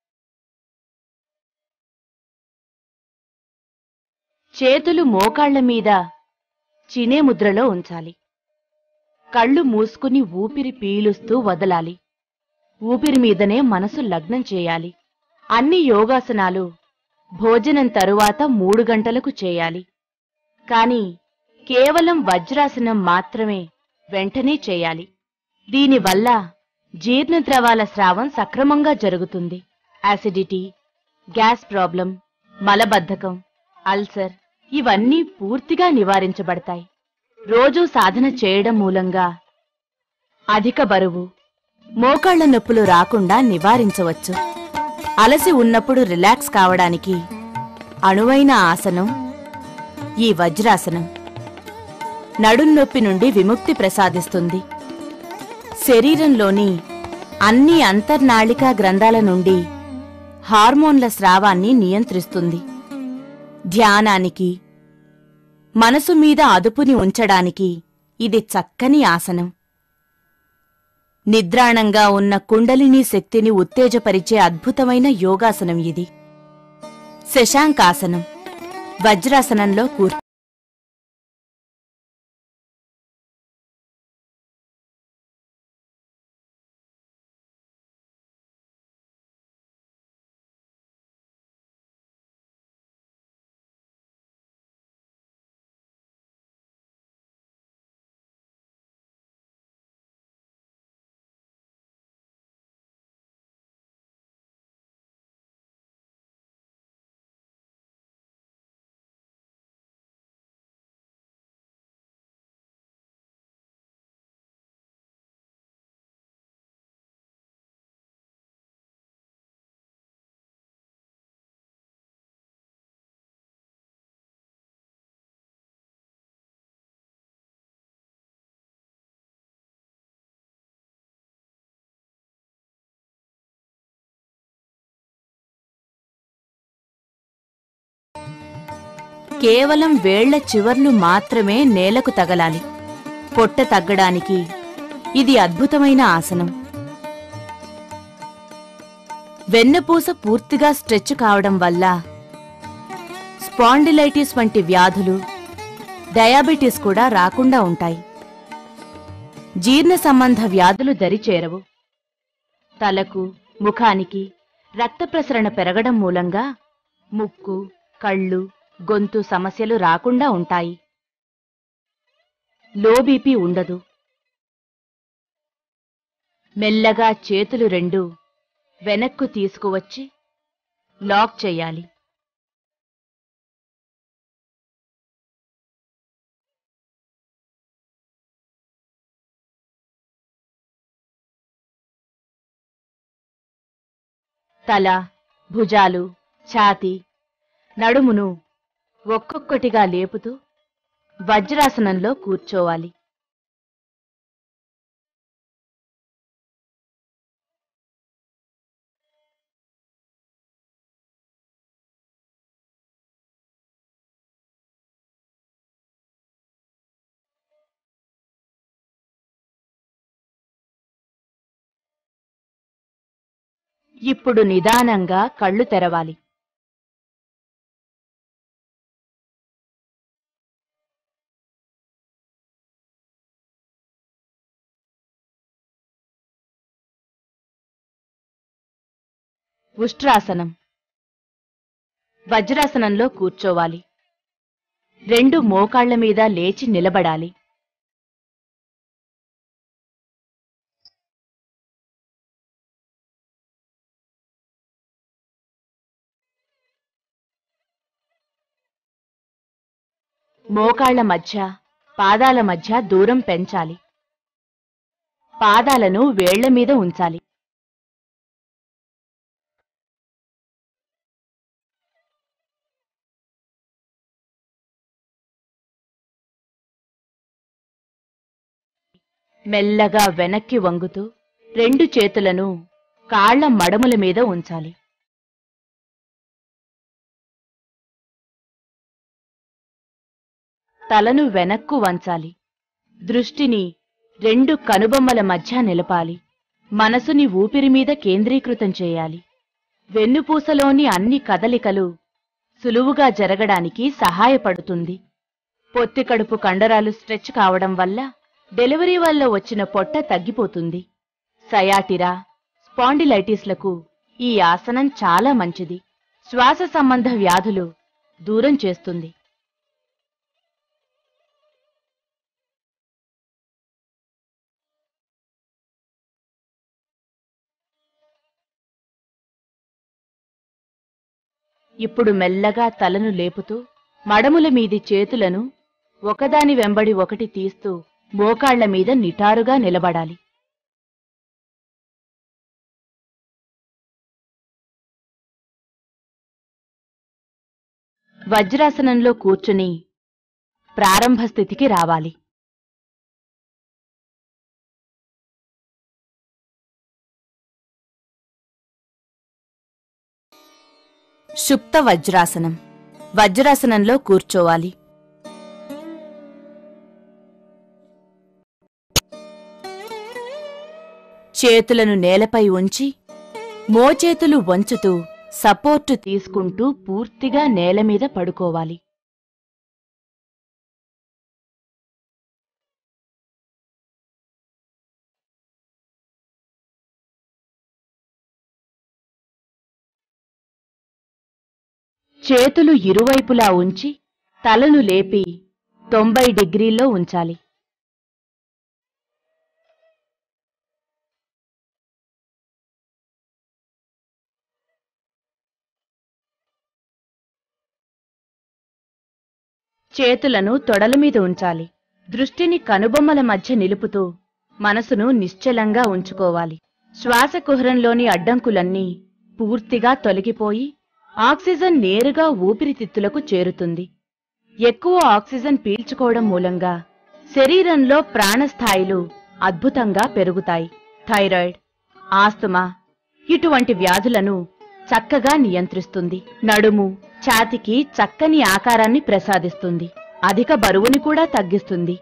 చేతులు మోకాళ్ల మీద చినే ముద్రలో ఉంచాలి. కళ్ళు మూసుకుని ఊపిరి పీలుస్తూ వదలాలి. ఊపిరి మీదనే మనసు లగ్నం చేయాలి. అన్ని యోగాసనాలు భోజనం తరువాత మూడు గంటలకు చేయాలి. కాని కేవలం వజ్రాసనం మాత్రమే వెంటనే చేయాలి. దీనివల్ల జీర్ణద్రవాల స్రావం సక్రమంగా జరుగుతుంది. యాసిడిటీ, గ్యాస్ ప్రాబ్లం, మలబద్ధకం, అల్సర్ ఇవన్నీ పూర్తిగా నివారించబడతాయి. రోజూ సాధన చేయడం మూలంగా అధిక బరువు, మోకాళ్ల నొప్పులు రాకుండా నివారించవచ్చు. అలసి ఉన్నప్పుడు రిలాక్స్ కావడానికి అనువైన ఆసనం ఈ వజ్రాసనం. నడున్నొప్పి నుండి విముక్తి ప్రసాదిస్తుంది. శరీరంలోని అన్ని అంతర్నాళికా గ్రంథాల నుండి హార్మోన్ల స్రావాన్ని నియంత్రిస్తుంది. ధ్యానానికి, మనసు మీద అదుపుని ఉంచడానికి ఇది చక్కని ఆసనం. నిద్రాణంగా ఉన్న కుండలిని శక్తిని ఉత్తేజపరిచే అద్భుతమైన యోగాసనం ఇది. శశాంకాసనం. వజ్రాసనంలో కూర్చు. కేవలం వేళ్ల చివర్లు మాత్రమే నేలకు తగలాలి. పొట్ట తగ్గడానికి ఇది అద్భుతమైన ఆసనం. వెన్నపూస పూర్తిగా స్ట్రెచ్ కావడం వల్ల స్పాండిలైటిస్ వంటి వ్యాధులు, డయాబెటీస్ కూడా రాకుండా ఉంటాయి. జీర్ణ సంబంధ వ్యాధులు దరిచేరవు. తలకు, ముఖానికి రక్త ప్రసరణ పెరగడం మూలంగా ముక్కు, కళ్ళు, గొంతు సమస్యలు రాకుండా ఉంటాయి. లో బీపీ ఉండదు. మెల్లగా చేతులు రెండు వెనక్కు తీసుకువచ్చి లాక్ చెయ్యాలి. తల, భుజాలు, ఛాతీ, నడుమును ఒక్కొక్కటిగా లేపుతూ వజ్రాసనంలో కూర్చోవాలి. ఇప్పుడు నిదానంగా కళ్ళు తెరవాలి. ఉష్ట్రాసనం. వజ్రాసనంలో కూర్చోవాలి. రెండు మోకాళ్ల మీద లేచి నిలబడాలి. మోకాళ్ల మధ్య, పాదాల మధ్య దూరం పెంచాలి. పాదాలను వేళ్ల మీద ఉంచాలి. మెల్లగా వెనక్కి వంగుతూ రెండు చేతులను కాళ్ల మడముల మీద ఉంచాలి. తలను వెనక్కు వంచాలి. దృష్టిని రెండు కనుబొమ్మల మధ్య నిలపాలి. మనసుని ఊపిరి మీద కేంద్రీకృతం చేయాలి. వెన్నుపూసలోని అన్ని కదలికలు సులువుగా జరగడానికి సహాయపడుతుంది. పొత్తికడుపు కండరాలు స్ట్రెచ్ కావడం వల్ల డెలివరీ వల్ల వచ్చిన పొట్ట తగ్గిపోతుంది. సయాటిరా, స్పాండిలైటిస్లకు ఈ ఆసనం చాలా మంచిది. శ్వాస సంబంధ వ్యాధులు దూరం చేస్తుంది. ఇప్పుడు మెల్లగా తలను లేపుతూ మడముల మీది చేతులను ఒకదాని వెంబడి ఒకటి తీస్తూ మోకాళ్ల మీద నిటారుగా నిలబడాలి. వజ్రాసనంలో కూర్చుని ప్రారంభ స్థితికి రావాలి. సుప్త వజ్రాసనం. వజ్రాసనంలో కూర్చోవాలి. చేతులను నేలపై ఉంచి మోచేతులు వంచుతూ సపోర్టు తీసుకుంటూ పూర్తిగా నేలమీద పడుకోవాలి. చేతులు ఇరువైపులా ఉంచి తలను లేపి తొంభై డిగ్రీల్లో ఉంచాలి. చేతులను తొడల మీద ఉంచాలి. దృష్టిని కనుబొమ్మల మధ్య నిలుపుతూ మనసును నిశ్చలంగా ఉంచుకోవాలి. శ్వాసకుహరంలోని అడ్డంకులన్నీ పూర్తిగా తొలగిపోయి ఆక్సిజన్ నేరుగా ఊపిరితిత్తులకు చేరుతుంది. ఎక్కువ ఆక్సిజన్ పీల్చుకోవడం మూలంగా శరీరంలో ప్రాణస్థాయిలు అద్భుతంగా పెరుగుతాయి. థైరాయిడ్, ఆస్తమా ఇటువంటి వ్యాధులను చక్కగా నియంత్రిస్తుంది. నడుము, ఛాతీకి చక్కని ఆకారాన్ని ప్రసాదిస్తుంది. అధిక బరువుని కూడా తగ్గిస్తుంది.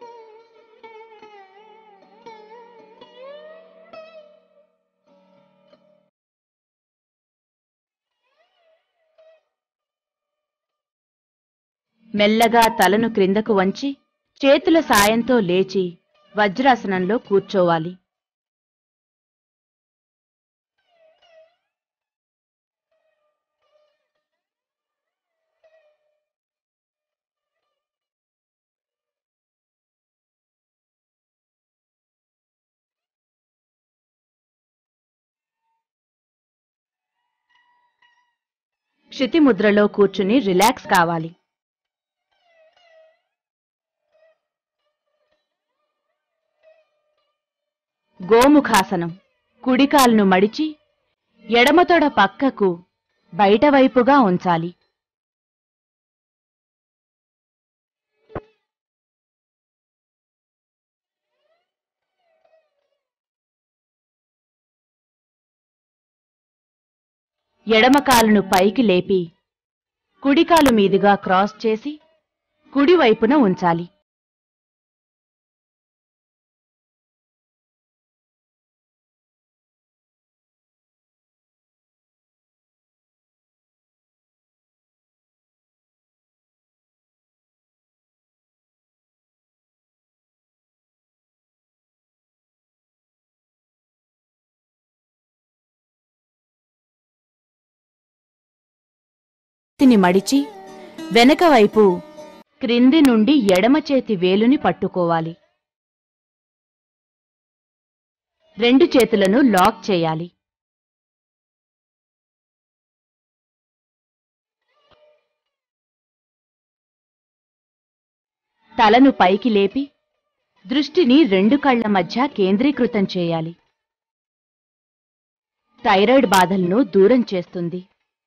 మెల్లగా తలను క్రిందకు వంచి చేతుల సాయంతో లేచి వజ్రాసనంలో కూర్చోవాలి. క్షితి ముద్రలో కూర్చుని రిలాక్స్ కావాలి. గోముఖాసనం. కుడికాలును మడిచి ఎడమతొడ పక్కకు బయటవైపుగా ఉంచాలి. ఎడమకాలును పైకి లేపి కుడికాలు మీదుగా క్రాస్ చేసి కుడివైపున ఉంచాలి. చేతిని మడిచి వెనక వైపు క్రింది నుండి ఎడమ చేతి వేలుని పట్టుకోవాలి. రెండు చేతులను లాక్ చేయాలి. తలను పైకి లేపి దృష్టిని రెండు కళ్ల మధ్య కేంద్రీకృతం చేయాలి. థైరాయిడ్ బాధలను దూరం చేస్తుంది.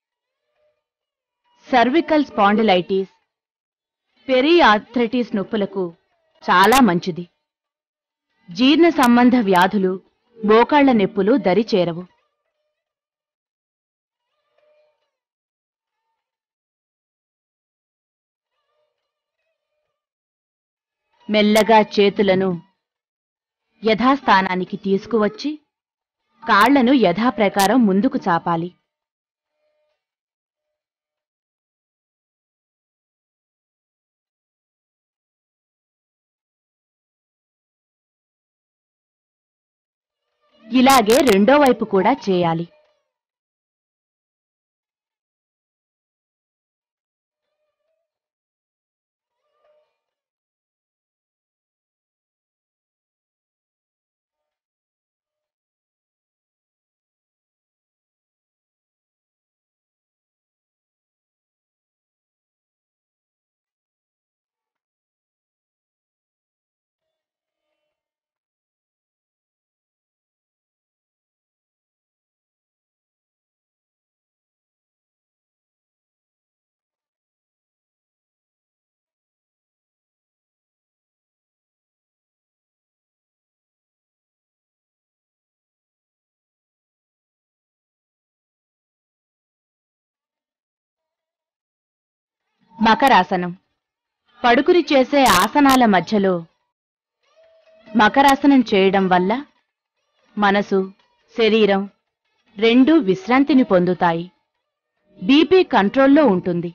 సర్వికల్ స్పాండిలైటిస్, పెరియార్థరైటిస్ నొప్పులకు చాలా మంచిది. జీర్ణ సంబంధ వ్యాధులు, మోకాళ్ల నొప్పులు దరిచేరవు. మెల్లగా చేతులను యథాస్థానానికి తీసుకువచ్చి కాళ్లను యథాప్రకారం ముందుకు చాపాలి. ఇలాగే రెండో వైపు కూడా చేయాలి. మకరాసనం. పడుకుని చేసే ఆసనాల మధ్యలో మకరాసనం చేయడం వల్ల మనసు, శరీరం రెండూ విశ్రాంతిని పొందుతాయి. బీపీ కంట్రోల్లో ఉంటుంది.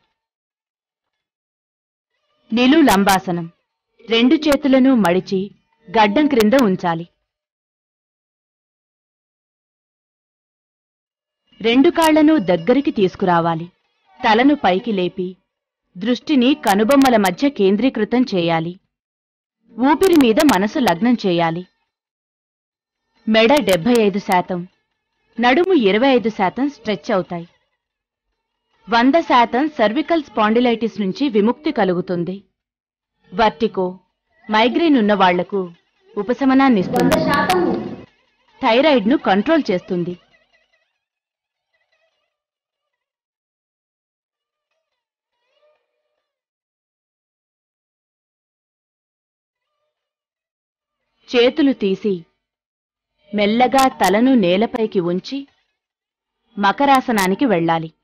నిలు లంబాసనం. రెండు చేతులను మడిచి గడ్డం క్రింద ఉంచాలి. రెండు కాళ్లను దగ్గరికి తీసుకురావాలి. తలను పైకి లేపి దృష్టిని కనుబొమ్మల మధ్య కేంద్రీకృతం చేయాలి. ఊపిరి మీద మనసు లగ్నం చేయాలి. మెడ డెబ్బై ఐదు శాతం, నడుము ఇరవై ఐదు శాతం స్ట్రెచ్ అవుతాయి. వంద శాతం సర్వికల్ స్పాండిలైటిస్ నుంచి విముక్తి కలుగుతుంది. వర్టికో, మైగ్రేన్ ఉన్న వాళ్లకు ఉపశమనాన్నిస్తుంది. థైరాయిడ్ను కంట్రోల్ చేస్తుంది. చేతులు తీసి మెల్లగా తలను నేలపైకి ఉంచి మకరాసనానికి వెళ్ళాలి.